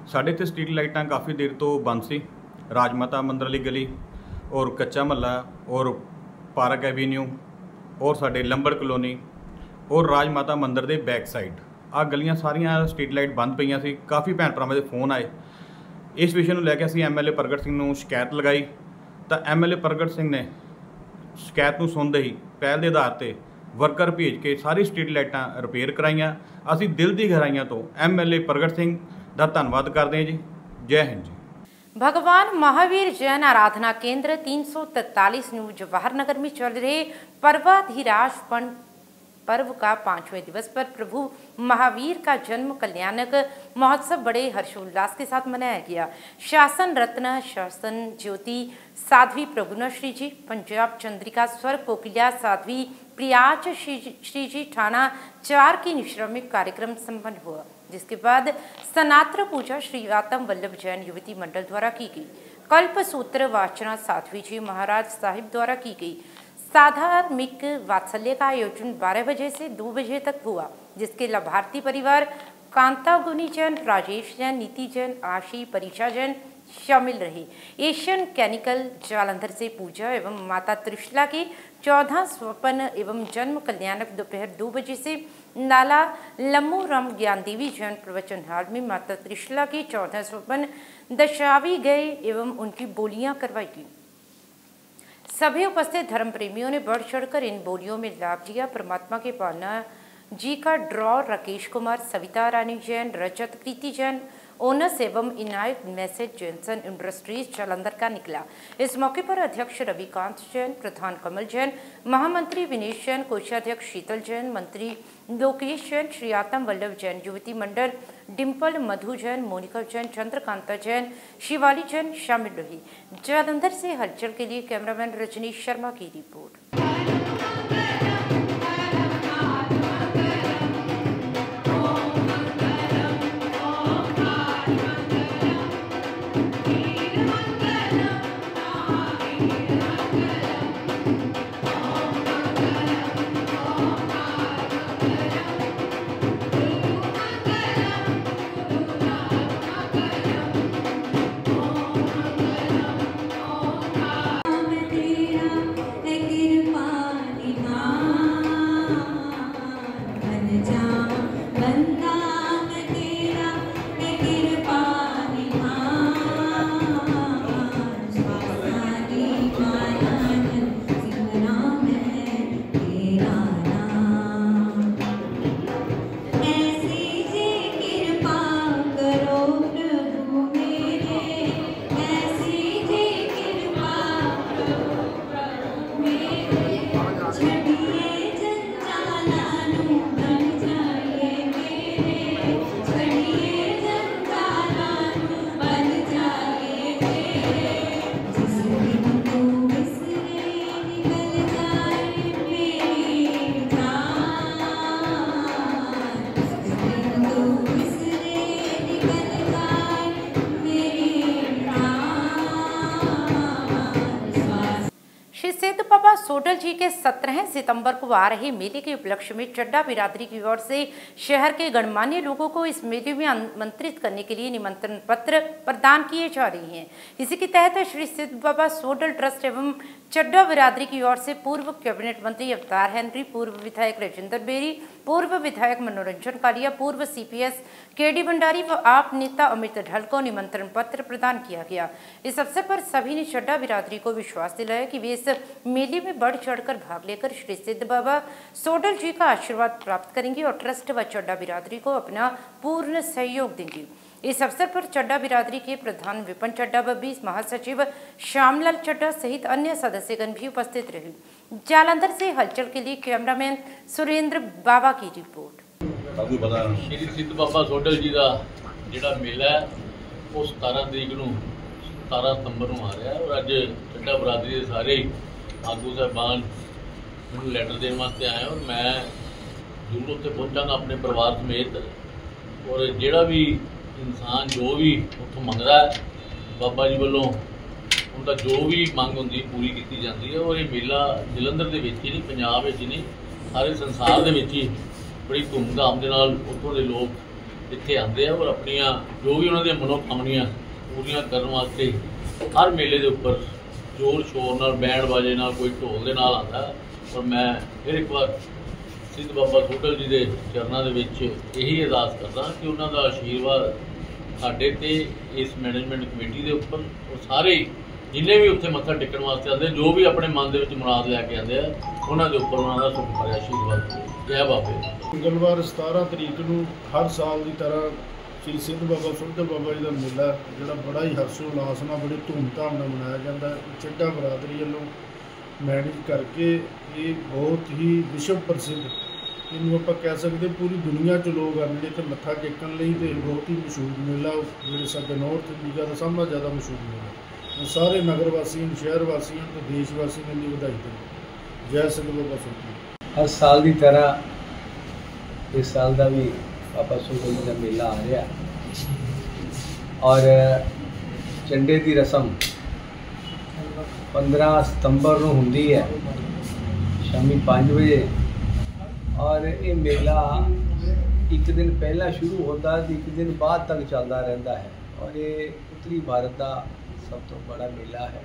ਸਾਡੇ ਇੱਥੇ ਸਟਰੀਟ ਲਾਈਟਾਂ ਕਾफ़ी देर तो बंद सी। राजमाता मंदिर वाली गली और कच्चा महला और पार्क एवेन्यू और साडे लंबड़ कलोनी और राजमाता मंदिर के बैक साइड आ गलियां सारियां स्ट्रीट लाइट बंद पईयां सी। काफ़ी भैन भरावां दे फोन आए। इस विषय नूं लैके असीं एम एल ए प्रगट सिंह नूं शिकायत लगाई तो एम एल ए प्रगट सिंह ने शिकायत नूं सुणदे ही पहल के आधार पर वर्कर भेज के सारी स्ट्रीट लाइटां रिपेयर कराइयां। असीं दिल की गहराइयां तो एम एल ए प्रगट सिंह का धन्यवाद करते हैं जी। जय हिंद जी। भगवान महावीर जैन आराधना केंद्र तीन सौ तैतालीस न्यू जवाहर नगर में चल रहे पर्वाधिराज पर्व का पांचवें दिवस पर प्रभु महावीर का जन्म कल्याणक महोत्सव बड़े हर्षोल्लास के साथ मनाया गया। शासन रत्न शासन ज्योति साध्वी प्रभुना श्री जी, पंजाब चंद्रिका स्वर कोकिला साध्वी प्रियाज श्री जी ठाणा चार की निश्रा में कार्यक्रम संपन्न हुआ, जिसके बाद सनात्र पूजा श्री आतम वल्लभ जैन युवती मंडल द्वारा की गई। कल्प सूत्र वाचना साध्वी जी महाराज साहिब द्वारा की गई। साधार्मिक वात्सल्य का आयोजन बारह बजे से दो बजे तक हुआ, जिसके लाभार्थी परिवार कांता गुनी जैन, राजेश जैन, नीति जैन, आशी परिचा जैन शामिल रहे। एशियन कैनिकल जालंधर से पूजा एवं माता त्रिशला की चौदह स्वपन एवं जन्म कल्याणक दोपहर दो बजे से नाला लम्मू राम ज्ञान देवी जैन प्रवचन हाल में माता त्रिशला की चौदह स्वपन दर्शावी गए एवं उनकी बोलियां करवाई गई। सभी उपस्थित धर्म प्रेमियों ने बढ़ चढ़कर इन बोलियों में लाभ लिया। परमात्मा के पालना जी का ड्रॉ राकेश कुमार, सविता रानी जैन, रजत कृति जैन, ओनस एवं इनायत मैसेज जैनसन इंडस्ट्रीज जालंधर का निकला। इस मौके पर अध्यक्ष रविकांत जैन, प्रधान कमल जैन, महामंत्री विनेश जैन, कोषाध्यक्ष शीतल जैन, मंत्री लोकेश जैन, श्री आतम वल्लभ जैन युवती मंडल, डिम्पल मधु जैन, मोनिका जैन, चंद्रकांता जैन, शिवाली जैन शामिल रही। जालंधर से हलचल के लिए कैमरामैन रजनीश शर्मा की रिपोर्ट। सोडल जी के सत्रह सितंबर को आ रहे मेले के उपलक्ष्य में चड्डा बिरादरी की ओर से शहर के गणमान्य लोगों को इस मेले में आमंत्रित करने के लिए निमंत्रण पत्र प्रदान किए जा रहे हैं। इसी के तहत श्री सिद्ध बाबा सोडल ट्रस्ट एवं चड्डा बिरादरी की ओर से पूर्व कैबिनेट मंत्री अवतार हेनरी, पूर्व विधायक राजेंद्र बेरी, पूर्व विधायक मनोरंजन कालिया, पूर्व सीपीएस के डी भंडारी व आप नेता अमित ढल को निमंत्रण पत्र प्रदान किया गया। इस अवसर पर सभी ने चड्डा बिरादरी को विश्वास दिलाया कि वे इस मेले में बढ़ चढ़कर भाग लेकर श्री सिद्ध बाबा सोडल जी का आशीर्वाद प्राप्त करेंगे और ट्रस्ट व चड्डा बिरादरी को अपना पूर्ण सहयोग देंगे। इस अवसर पर चड्डा बिरादरी के प्रधान विपिन चड्डा बब्बी, महासचिव श्यामलाल चड्डा सहित अन्य सदस्यगण भी उपस्थित रहे। जालंधर से हलचल के लिए कैमरामैन सुरेंद्र बाबा की रिपोर्ट। श्री सिद्ध बाबा सोडल जी का जिहड़ा मेला है वो सतारह तरीक नूं सतारह सितंबर नूं आ रहा है और अज चड्डा बिरादरी के सारे आगू साहबान मैनूं लैटर देने वास्ते आए और मैं जरूर उत्थे पहुंचांगा अपने परिवार समेत और जिहड़ा भी इंसान जो भी उत्थों मंगदा है बाबा जी वालों उनका जो भी मंग होंदी पूरी की जाती है। और ये मेला जलंधर के विच ही नहीं, पंजाब विच ही नहीं, सारे संसार के विच ही बड़ी धूमधाम के नाल उत्थों के लोग ਇੱਥੇ ਆਉਂਦੇ ਆ ਔਰ ਆਪਣੀਆਂ ਜੋ ਵੀ ਉਹਨਾਂ ਦੀਆਂ ਮਨੋਕਾਮਨੀਆਂ ਪੂਰੀਆਂ ਕਰਨ ਵਾਸਤੇ ਹਰ ਮੇਲੇ ਦੇ ਉੱਪਰ ਜ਼ੋਰ ਸ਼ੋਰ ਨਾਲ ਬੈਂਡ ਬਾਜੇ ਨਾਲ ਕੋਈ ਢੋਲ ਦੇ ਨਾਲ ਆਉਂਦਾ। ਔਰ ਮੈਂ ਫਿਰ ਇੱਕ ਵਾਰ ਸਿੱਧ ਬਾਬਾ ਸੋਢਲ ਜੀ ਦੇ ਚਰਨਾਂ ਦੇ ਵਿੱਚ ਇਹੀ ਅਰਦਾਸ ਕਰਦਾ ਕਿ ਉਹਨਾਂ ਦਾ ਆਸ਼ੀਰਵਾਦ ਸਾਡੇ ਤੇ ਇਸ ਮੈਨੇਜਮੈਂਟ ਕਮੇਟੀ ਦੇ ਉੱਪਰ ਔਰ ਸਾਰੇ ਜਿੰਨੇ ਵੀ ਉੱਥੇ ਮੱਥਾ ਟੇਕਣ ਵਾਸਤੇ ਆਉਂਦੇ ਜੋ ਵੀ ਆਪਣੇ ਮਨ ਦੇ ਵਿੱਚ ਮੁਰਾਦ ਲੈ ਕੇ ਆਉਂਦੇ ਆ ਉਹਨਾਂ ਦੇ ਉੱਪਰ ਉਹਨਾਂ ਦਾ ਸੁੱਖ ਭਰਿਆ ਆਸ਼ੀਰਵਾਦ। ਜੈ ਬਾਬੇ। ਮੰਗਲਵਾਰ ਸਤਾਰਾਂ ਤਰੀਕ ਨੂੰ ਹਰ ਸਾਲ ਦੀ ਤਰ੍ਹਾਂ ਸ੍ਰੀ ਸਿੱਧ ਬਾਬਾ ਸੋਢਲ ਬਾਬਾ ਜੀ ਦਾ ਮੇਲਾ ਜਿਹੜਾ ਬੜਾ ਹੀ ਹਰਸ਼ੋ ਉਲਾਸ ਨਾਲ ਬੜੀ ਧੂਮਧਾਮ ਨਾਲ ਮਨਾਇਆ ਜਾਂਦਾ। ਚੱਡਾ ਬਰਾਦਰੀ ਵੱਲੋਂ ਮੈਨੇਜ ਕਰਕੇ ਇਹ ਬਹੁਤ ਹੀ ਵਿਸ਼ਵ ਪ੍ਰਸਿੱਧ, ਇਹਨੂੰ ਆਪਾਂ ਕਹਿ ਸਕਦੇ ਪੂਰੀ ਦੁਨੀਆ 'ਚ ਲੋਕ ਆਉਂਦੇ ਇੱਥੇ ਮੱਥਾ ਟੇਕਣ ਲਈ, ਅਤੇ ਬਹੁਤ ਹੀ ਮਸ਼ਹੂਰ ਮੇਲਾ ਜਿਹੜੇ ਸਾਡੇ ਨਾਰਥ ਇੰਡੀਆ ਦਾ ਸਭ ਨਾਲੋਂ ਜ਼ਿਆਦਾ ਮਸ਼ਹੂਰ ਮੇਲਾ। ਸਾਰੇ ਨਗਰ ਵਾਸੀਆਂ, ਸ਼ਹਿਰ ਵਾਸੀਆਂ ਅਤੇ ਦੇਸ਼ ਵਾਸੀਆਂ ਦੀ ਵਧਾਈ ਦਿੰਦੇ। ਜੈ ਸਿੱਧ ਬਾਬਾ ਸੋਢਲ। ਹਰ ਸਾਲ ਦੀ ਤਰ੍ਹਾਂ ਇਸ ਸਾਲ ਦਾ ਵੀ ਬਾਬਾ ਸੋਢਲ ਜੀ ਦਾ ਮੇਲਾ ਆ ਰਿਹਾ ਔਰ ਝੰਡੇ ਦੀ ਰਸਮ ਪੰਦਰਾਂ ਸਤੰਬਰ ਨੂੰ ਹੁੰਦੀ ਹੈ ਸ਼ਾਮੀ ਪੰਜ ਵਜੇ ਔਰ ਇਹ ਮੇਲਾ ਇੱਕ ਦਿਨ ਪਹਿਲਾਂ ਸ਼ੁਰੂ ਹੁੰਦਾ ਤੇ ਇੱਕ ਦਿਨ ਬਾਅਦ ਤੱਕ ਚੱਲਦਾ ਰਹਿੰਦਾ ਹੈ ਔਰ ਇਹ ਉੱਤਰੀ ਭਾਰਤ ਦਾ ਸਭ ਤੋਂ ਬੜਾ ਮੇਲਾ ਹੈ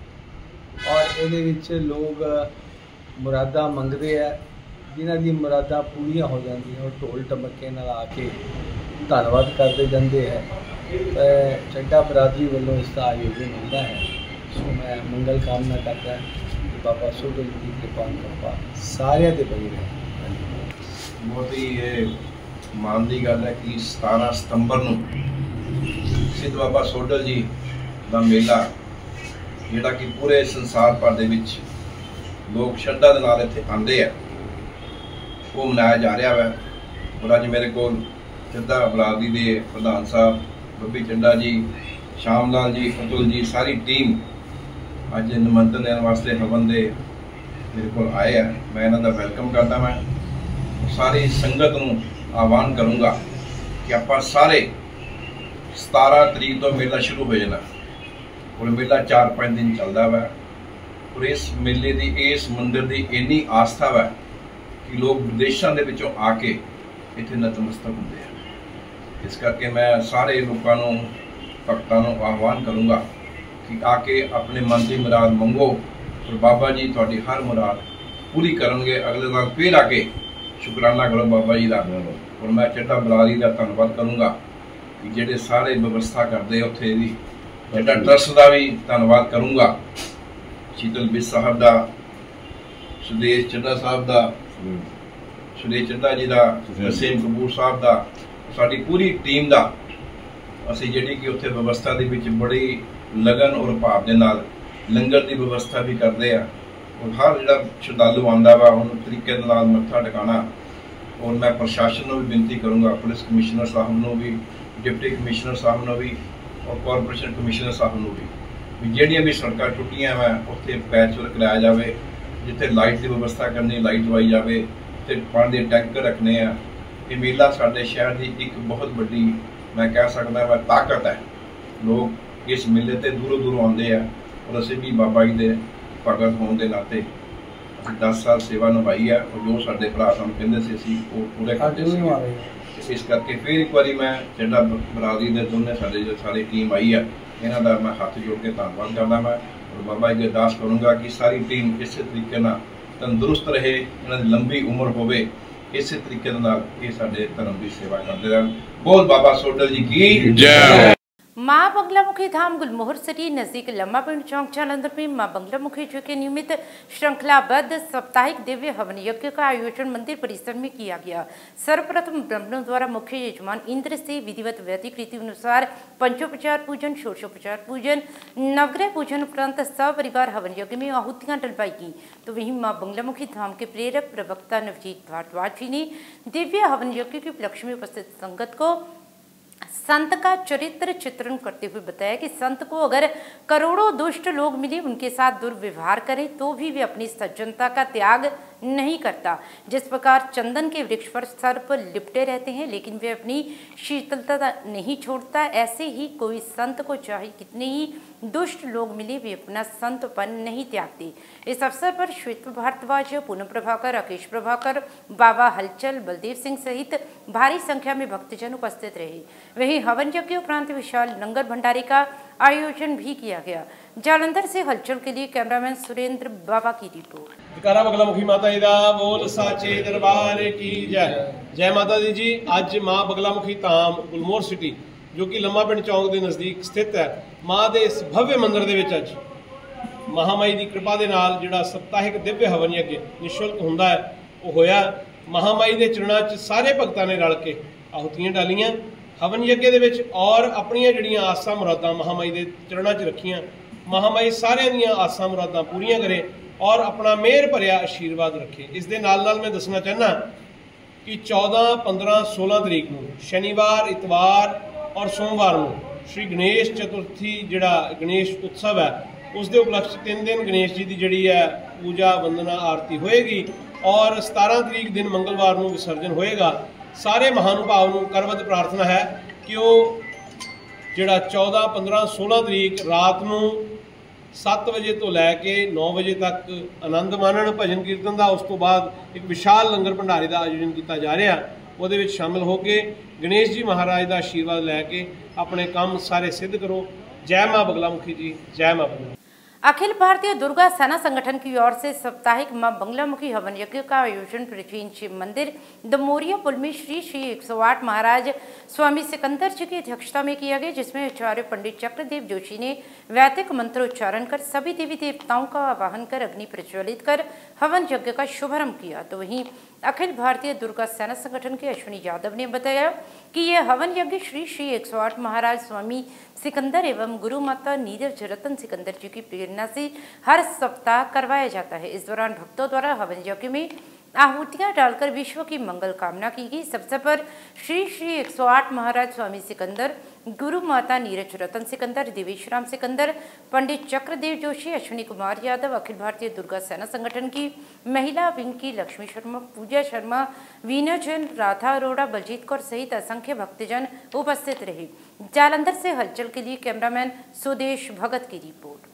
ਔਰ ਇਹਦੇ ਵਿੱਚ ਲੋਕ ਮੁਰਾਦਾਂ ਮੰਗਦੇ ਆ, ਜਿਨ੍ਹਾਂ ਦੀ ਮੁਰਾਦਾਂ ਪੂਰੀਆਂ ਹੋ ਜਾਂਦੀਆਂ ਉਹ ਢੋਲ ਟਮਕੇ ਨਾਲ ਆ ਕੇ ਧੰਨਵਾਦ ਕਰਦੇ ਜਾਂਦੇ ਹੈ। ਚੱਡਾ ਬਰਾਦਰੀ ਵੱਲੋਂ ਇਸ ਦਾ ਆਯੋਜਨ ਹੁੰਦਾ ਹੈ। ਸੋ ਮੈਂ ਮੰਗਲ ਕਾਮਨਾ ਕਰਦਾ ਕਿ ਬਾਬਾ ਸੋਢਲ ਜੀ ਦੀ ਕਿਰਪਾ ਕਿਰਪਾ ਸਾਰਿਆਂ ਦੇ ਬਣੀ ਰਹੇ। ਬਹੁਤ ਹੀ ਇਹ ਮਾਣ ਦੀ ਗੱਲ ਹੈ ਕਿ ਸਤਾਰਾਂ ਸਤੰਬਰ ਨੂੰ ਸਿੱਧ ਬਾਬਾ ਸੋਢਲ ਜੀ ਦਾ ਮੇਲਾ ਜਿਹੜਾ ਕਿ ਪੂਰੇ ਸੰਸਾਰ ਭਰ ਦੇ ਵਿੱਚ ਲੋਕ ਸ਼ਰਧਾ ਦੇ ਨਾਲ ਇੱਥੇ ਆਉਂਦੇ ਆ ਉਹ ਮਨਾਇਆ ਜਾ ਰਿਹਾ ਹੈ। ਔਰ ਅੱਜ ਮੇਰੇ ਕੋਲ ਚੱਡਾ ਬਰਾਦਰੀ ਦੇ ਪ੍ਰਧਾਨ ਸਾਹਿਬ ਬੱਬੀ ਚੱਡਾ ਜੀ, ਸ਼ਾਮ ਲਾਲ ਜੀ, ਅਤੁਲ ਜੀ, ਸਾਰੀ ਟੀਮ ਅੱਜ ਨਿਮੰਤਰਣ ਦੇਣ ਵਾਸਤੇ ਹਵਨ ਦੇ ਮੇਰੇ ਕੋਲ ਆਏ ਆ। ਮੈਂ ਇਹਨਾਂ ਦਾ ਵੈਲਕਮ ਕਰਦਾ। ਮੈਂ ਸਾਰੀ ਸੰਗਤ ਨੂੰ ਆਹਵਾਨ ਕਰੂੰਗਾ ਕਿ ਆਪਾਂ ਸਾਰੇ ਸਤਾਰਾਂ ਤਰੀਕ ਤੋਂ ਮੇਲਾ ਸ਼ੁਰੂ ਹੋ ਜਾਣਾ ਔਰ ਮੇਲਾ ਚਾਰ ਪੰਜ ਦਿਨ ਚੱਲਦਾ ਵਾ ਔਰ ਇਸ ਮੇਲੇ ਦੀ, ਇਸ ਮੰਦਿਰ ਦੀ ਇੰਨੀ ਆਸਥਾ ਵਾ ਕਿ ਲੋਕ ਵਿਦੇਸ਼ਾਂ ਦੇ ਵਿੱਚੋਂ ਆ ਕੇ ਇੱਥੇ ਨਤਮਸਤਕ ਹੁੰਦੇ ਆ। ਇਸ ਕਰਕੇ ਮੈਂ ਸਾਰੇ ਲੋਕਾਂ ਨੂੰ, ਭਗਤਾਂ ਨੂੰ ਆਹਵਾਨ ਕਰੂੰਗਾ ਕਿ ਆ ਕੇ ਆਪਣੇ ਮਨ ਦੀ ਮੁਰਾਦ ਮੰਗੋ ਔਰ ਬਾਬਾ ਜੀ ਤੁਹਾਡੀ ਹਰ ਮੁਰਾਦ ਪੂਰੀ ਕਰਨਗੇ। ਅਗਲੇ ਨਾਲ ਫਿਰ ਆ ਕੇ ਸ਼ੁਕਰਾਨਾ ਕਰੋ ਬਾਬਾ ਜੀ ਦਾ। ਔਰ ਮੈਂ ਚੱਡਾ ਬਰਾਦਰੀ ਦਾ ਧੰਨਵਾਦ ਕਰੂੰਗਾ ਕਿ ਜਿਹੜੇ ਸਾਰੇ ਵਿਵਸਥਾ ਕਰਦੇ ਉੱਥੇ ਦੀ, ਚੱਡਾ ਟਰਸਟ ਦਾ ਵੀ ਧੰਨਵਾਦ ਕਰੂੰਗਾ, ਸ਼ੀਤਲ ਬਿਸ ਸਾਹਿਬ ਦਾ, ਸੁਦੇਸ਼ ਚੱਡਾ ਸਾਹਿਬ ਦਾ, ਸੁਦੇਸ਼ ਚੱਡਾ ਜੀ ਦਾ, ਤਰਸੇਮ ਕਪੂਰ ਸਾਹਿਬ ਦਾ, ਸਾਡੀ ਪੂਰੀ ਟੀਮ ਦਾ। ਅਸੀਂ ਜਿਹੜੀ ਕਿ ਉੱਥੇ ਵਿਵਸਥਾ ਦੇ ਵਿੱਚ ਬੜੀ ਲਗਨ ਔਰ ਭਾਵ ਦੇ ਨਾਲ ਲੰਗਰ ਦੀ ਵਿਵਸਥਾ ਵੀ ਕਰਦੇ ਆ ਔਰ ਹਰ ਜਿਹੜਾ ਸ਼ਰਧਾਲੂ ਆਉਂਦਾ ਵਾ ਉਹਨੂੰ ਤਰੀਕੇ ਦੇ ਨਾਲ ਮੱਥਾ ਟਿਕਾਣਾ। ਔਰ ਮੈਂ ਪ੍ਰਸ਼ਾਸਨ ਨੂੰ ਵੀ ਬੇਨਤੀ ਕਰੂੰਗਾ, ਪੁਲਿਸ ਕਮਿਸ਼ਨਰ ਸਾਹਿਬ ਨੂੰ ਵੀ, ਡਿਪਟੀ ਕਮਿਸ਼ਨਰ ਸਾਹਿਬ ਨੂੰ ਵੀ ਔਰ ਕਾਰਪੋਰੇਸ਼ਨ ਕਮਿਸ਼ਨਰ ਸਾਹਿਬ ਨੂੰ ਵੀ, ਵੀ ਜਿਹੜੀਆਂ ਵੀ ਸੜਕਾਂ ਟੁੱਟੀਆਂ ਵਾ ਉੱਥੇ ਪੈਚ ਵਰਕ ਲਾਇਆ ਜਾਵੇ, ਜਿੱਥੇ ਲਾਈਟ ਦੀ ਵਿਵਸਥਾ ਕਰਨੀ ਲਾਈਟ ਲਵਾਈ ਜਾਵੇ, ਤੇ ਪਾਣੀ ਦੇ ਟੈਂਕਰ ਰੱਖਣੇ ਆ। ਇਹ ਮੇਲਾ ਸਾਡੇ ਸ਼ਹਿਰ ਦੀ ਇੱਕ ਬਹੁਤ ਵੱਡੀ, ਮੈਂ ਕਹਿ ਸਕਦਾ ਵਾ, ਤਾਕਤ ਹੈ। ਲੋਕ ਇਸ ਮੇਲੇ ਤੇ ਦੂਰੋਂ ਦੂਰੋਂ ਆਉਂਦੇ ਆ ਔਰ ਅਸੀਂ ਵੀ ਬਾਬਾ ਜੀ ਦੇ ਭਗਤ ਹੋਣ ਦੇ ਨਾਤੇ ਅਸੀਂ ਦਸ ਸਾਲ ਸੇਵਾ ਨਿਭਾਈ ਆ ਔਰ ਜੋ ਸਾਡੇ ਭਰਾ ਸਾਨੂੰ ਕਹਿੰਦੇ ਸੀ ਅਸੀਂ ਉਹ ਪੂਰੇ ਕਰਦੇ ਸੀ। ਇਸ ਕਰਕੇ ਫਿਰ ਇੱਕ ਵਾਰੀ ਮੈਂ ਚੱਡਾ ਬਰਾਦਰੀ ਦੇ ਦੋਨੇ ਸਾਡੇ ਜੋ ਸਾਰੀ ਟੀਮ ਆਈ ਆ ਇਹਨਾਂ ਦਾ ਮੈਂ ਹੱਥ ਜੋੜ ਕੇ ਧੰਨਵਾਦ ਕਰਦਾ। ਮੈਂ ਔਰ ਬਾਬਾ ਜੀ ਦੀ ਅਰਦਾਸ ਕਰੂੰਗਾ ਕਿ ਸਾਰੀ ਟੀਮ ਇਸੇ ਤਰੀਕੇ ਨਾਲ ਤੰਦਰੁਸਤ ਰਹੇ, ਇਹਨਾਂ ਦੀ ਲੰਬੀ ਉਮਰ ਹੋਵੇ, ਇਸੇ ਤਰੀਕੇ ਨਾਲ ਇਹ ਸਾਡੇ ਧਰਮ ਦੀ ਸੇਵਾ ਕਰਦੇ ਰਹਿਣ। बोल बाबा सोडल जी की जय। माँ बंगलामुखी धाम गुलमोहर सिटी नजदीक लम्बा पिंड चौक जालंधर में माँ बंगलामुखी जी के नियमित श्रृंखलाबद्ध साप्ताहिक दिव्य हवन यज्ञ का आयोजन मंदिर परिसर में किया गया। सर्वप्रथम ब्राह्मणों द्वारा मुख्य यजमान इंद्र से विधिवत वैदिक रीति अनुसार पंचोपचार पूजन, षोडशोपचार पूजन, नवग्रह पूजन उपरांत सपरिवार हवन यज्ञ में आहुतियां डलवाई गई। तो वहीं माँ बंगलामुखी धाम के प्रेरक प्रवक्ता नवजीत भारद्वाज जी ने दिव्य हवन यज्ञ के उपलक्ष्य में उपस्थित संगत को संत का चरित्र चित्रण करते हुए बताया कि संत को अगर करोड़ों दुष्ट लोग मिले उनके साथ दुर्व्यवहार करें तो भी वे अपनी सज्जनता का त्याग नहीं करता। जिस प्रकार चंदन के वृक्ष पर सर्प लिपटे रहते हैं लेकिन वे अपनी शीतलता नहीं छोड़ता, ऐसे ही कोई संत को चाहे कितने ही दुष्ट लोग मिले वे अपना संतपन नहीं त्यागते। इस अवसर पर श्वेत भारद्वाज, पूनम प्रभाकर, राकेश प्रभाकर, बाबा हलचल, बलदेव सिंह सहित भारी संख्या में भक्तजन उपस्थित रहे। वहीं हवन यज्ञ उपरांत विशाल लंगर भंडारे का आयोजन भी किया गया। जालंधर से हलचल के लिए कैमरामैन सुरेंद्र बाबा की रिपोर्ट। जयकारा बगलामुखी माता जी दा बोल साचे दरबार की जय। जय माता दी जी। अज माँ बगलामुखी धाम गुलमोहर सिटी जो कि लम्मा पिंड चौक के नज़दीक स्थित है, माँ के इस भव्य मंदिर के विच अज महामाई की कृपा के नाल जिहड़ा सप्ताहिक दिव्य हवन यज्ञ निशुल्क हुंदा है वो होया। महामाई के चरणों च सारे भगतां ने रल के आहुतियां डालियां हवन यज्ञ दे विच और अपनियां जिहड़ियां आसां मुरादां महामाई के चरणों च रखियां। महामाई सारियां दियां आसां मुरादां पूरीआं करे और अपना मेहर भरिया आशीर्वाद रखे। इस दे नाल नाल मैं दसना चाहना कि चौदह पंद्रह सोलह तरीक नूं शनिवार, इतवार और सोमवार में श्री गणेश चतुर्थी जिहड़ा गणेश उत्सव है उसके उपलक्ष्य तीन दिन गणेश जी की जिहड़ी है पूजा वंदना आरती होएगी और सतारह तरीक दिन मंगलवार को विसर्जन होएगा। सारे महानुभाव को करवत प्रार्थना है कि वो जिहड़ा चौदह पंद्रह सोलह तरीक रात को सत्त बजे तो लैके नौ बजे तक आनंद मानन भजन कीर्तन का। उस तो बाद एक विशाल लंगर भंडारे का आयोजन किया जा रहा, वो शामिल होकर गणेश जी महाराज का आशीर्वाद लैके अपने काम सारे सिद्ध करो। जय माँ बगलामुखी जी, जय माँ बगलामुखी। अखिल भारतीय दुर्गा सेना संगठन की ओर से साप्ताहिक मां बगलामुखी हवन यज्ञ का आयोजन प्राचीन शिव मंदिर दमोरिया पुल में श्री श्री एक सौ आठ महाराज स्वामी सिकंदर जी की अध्यक्षता में किया गया, जिसमें आचार्य पंडित चक्रदेव जोशी ने वैदिक मंत्रोच्चारण कर सभी देवी देवताओं का आवाहन कर अग्नि प्रज्वलित कर हवन यज्ञ का शुभारंभ किया। तो वहीं अखिल भारतीय दुर्गा सेना संगठन के अश्विनी यादव ने बताया कि यह हवन यज्ञ श्री श्री एक सौ आठ महाराज स्वामी सिकंदर एवं गुरु माता नीरज रतन सिकंदर जी की प्रेरणा से हर सप्ताह करवाया जाता है। इस दौरान भक्तों द्वारा हवन यज्ञ में आहुतियां डालकर विश्व की मंगल कामना की गई। इस अवसर पर श्री श्री एक सौ आठ महाराज स्वामी सिकंदर, गुरु माता नीरज रतन सिकंदर, देवेश राम सिकंदर, पंडित चक्रदेव जोशी, अश्विनी कुमार यादव, अखिल भारतीय दुर्गा सेना संगठन की महिला विंग की लक्ष्मी शर्मा, पूजा शर्मा, वीना जैन, राधा अरोड़ा, बलजीत कौर सहित असंख्य भक्तजन उपस्थित रहे। जालंधर से हलचल के लिए कैमरामैन सुदेश भगत की रिपोर्ट।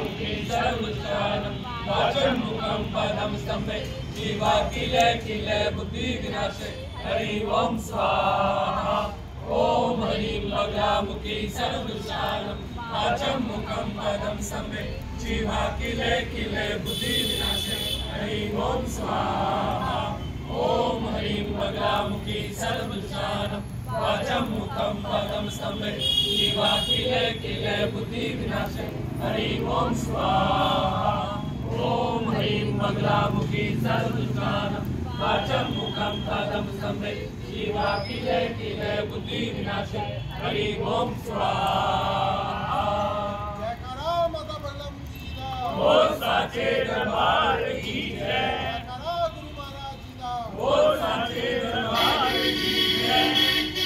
ओम ह्रीं बगलामुखी सर्वदुष्टानं वाचं मुखं पदं सम्मे जीवा किले किले बुद्धि विनाशे हरिं ओम स्वाहा। ओम ह्रीं बगलामुखी सर्वदुष्टानं वाचं मुखं पदं सम्मे जीवा किले किले बुद्धि विनाशे हरिं ओम स्वाहा। ओम ह्रीं बगलामुखी सर्वदुष्टानं वाचं मुखं पदं सम्मे जीवा किले किले बुद्धि विनाशे हरिं ओम स्वाहा। जयकारा माता बगलामुखी जी दा बोल साचे दरबार की जय। जयकारा गुरु महाराज जी दा बोल साचे दरबार की जय।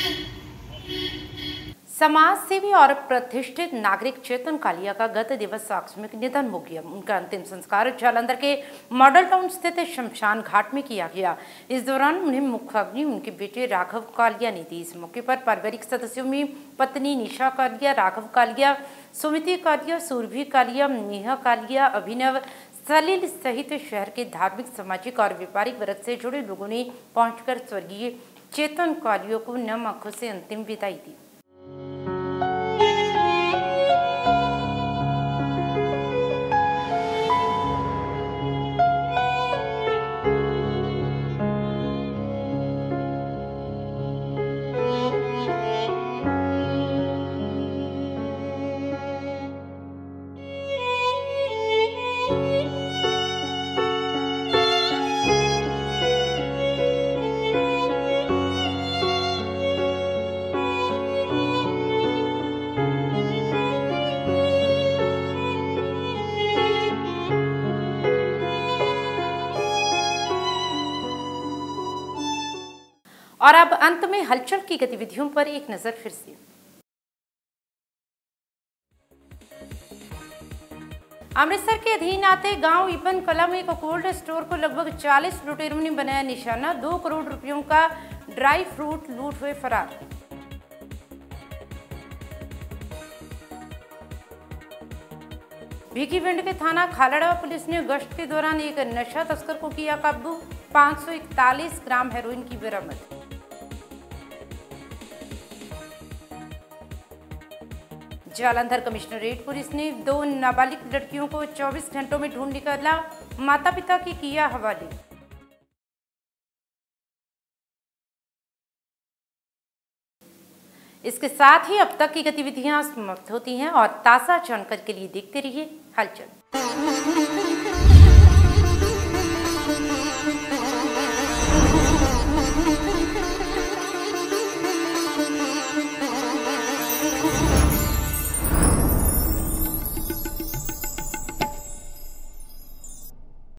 समाज सेवी और प्रतिष्ठित नागरिक चेतन कालिया का गत दिवस आकस्मिक निधन हो गया। उनका अंतिम संस्कार जालंधर के मॉडल टाउन स्थित शमशान घाट में किया गया। इस दौरान उन्हें मुखाग्नि उनके बेटे राघव कालिया ने दी। इस मौके पर पारिवारिक सदस्यों में पत्नी निशा कालिया, राघव कालिया, सुमिति कालिया, सुरभि कालिया, नेहा कालिया, अभिनव सलील सहित शहर के धार्मिक, सामाजिक और व्यापारिक वर्ग से जुड़े लोगों ने पहुंचकर स्वर्गीय चेतन कालिया को नम आंखों से अंतिम विदाई दी। और अब अंत में हलचल की गतिविधियों पर एक नजर फिर से। अमृतसर के अधीन आते गांव इबन कला में एक कोल्ड स्टोर को लगभग चालीस लुटेरों ने बनाया निशाना। दो करोड़ रुपयों का ड्राई फ्रूट लूट हुए फरार। भीखीविंड के थाना खालड़ा पुलिस ने गश्त के दौरान एक नशा तस्कर को किया काबू। पाँच सौ इकतालीस ग्राम हेरोइन की बरामद। जालंधर कमिश्नरेट पुलिस ने दो नाबालिग लड़कियों को चौबीस घंटों में ढूंढ निकाला, माता पिता की किया हवाले। इसके साथ ही अब तक की गतिविधियां समाप्त होती हैं और ताज़ा जानकारी के लिए देखते रहिए हलचल।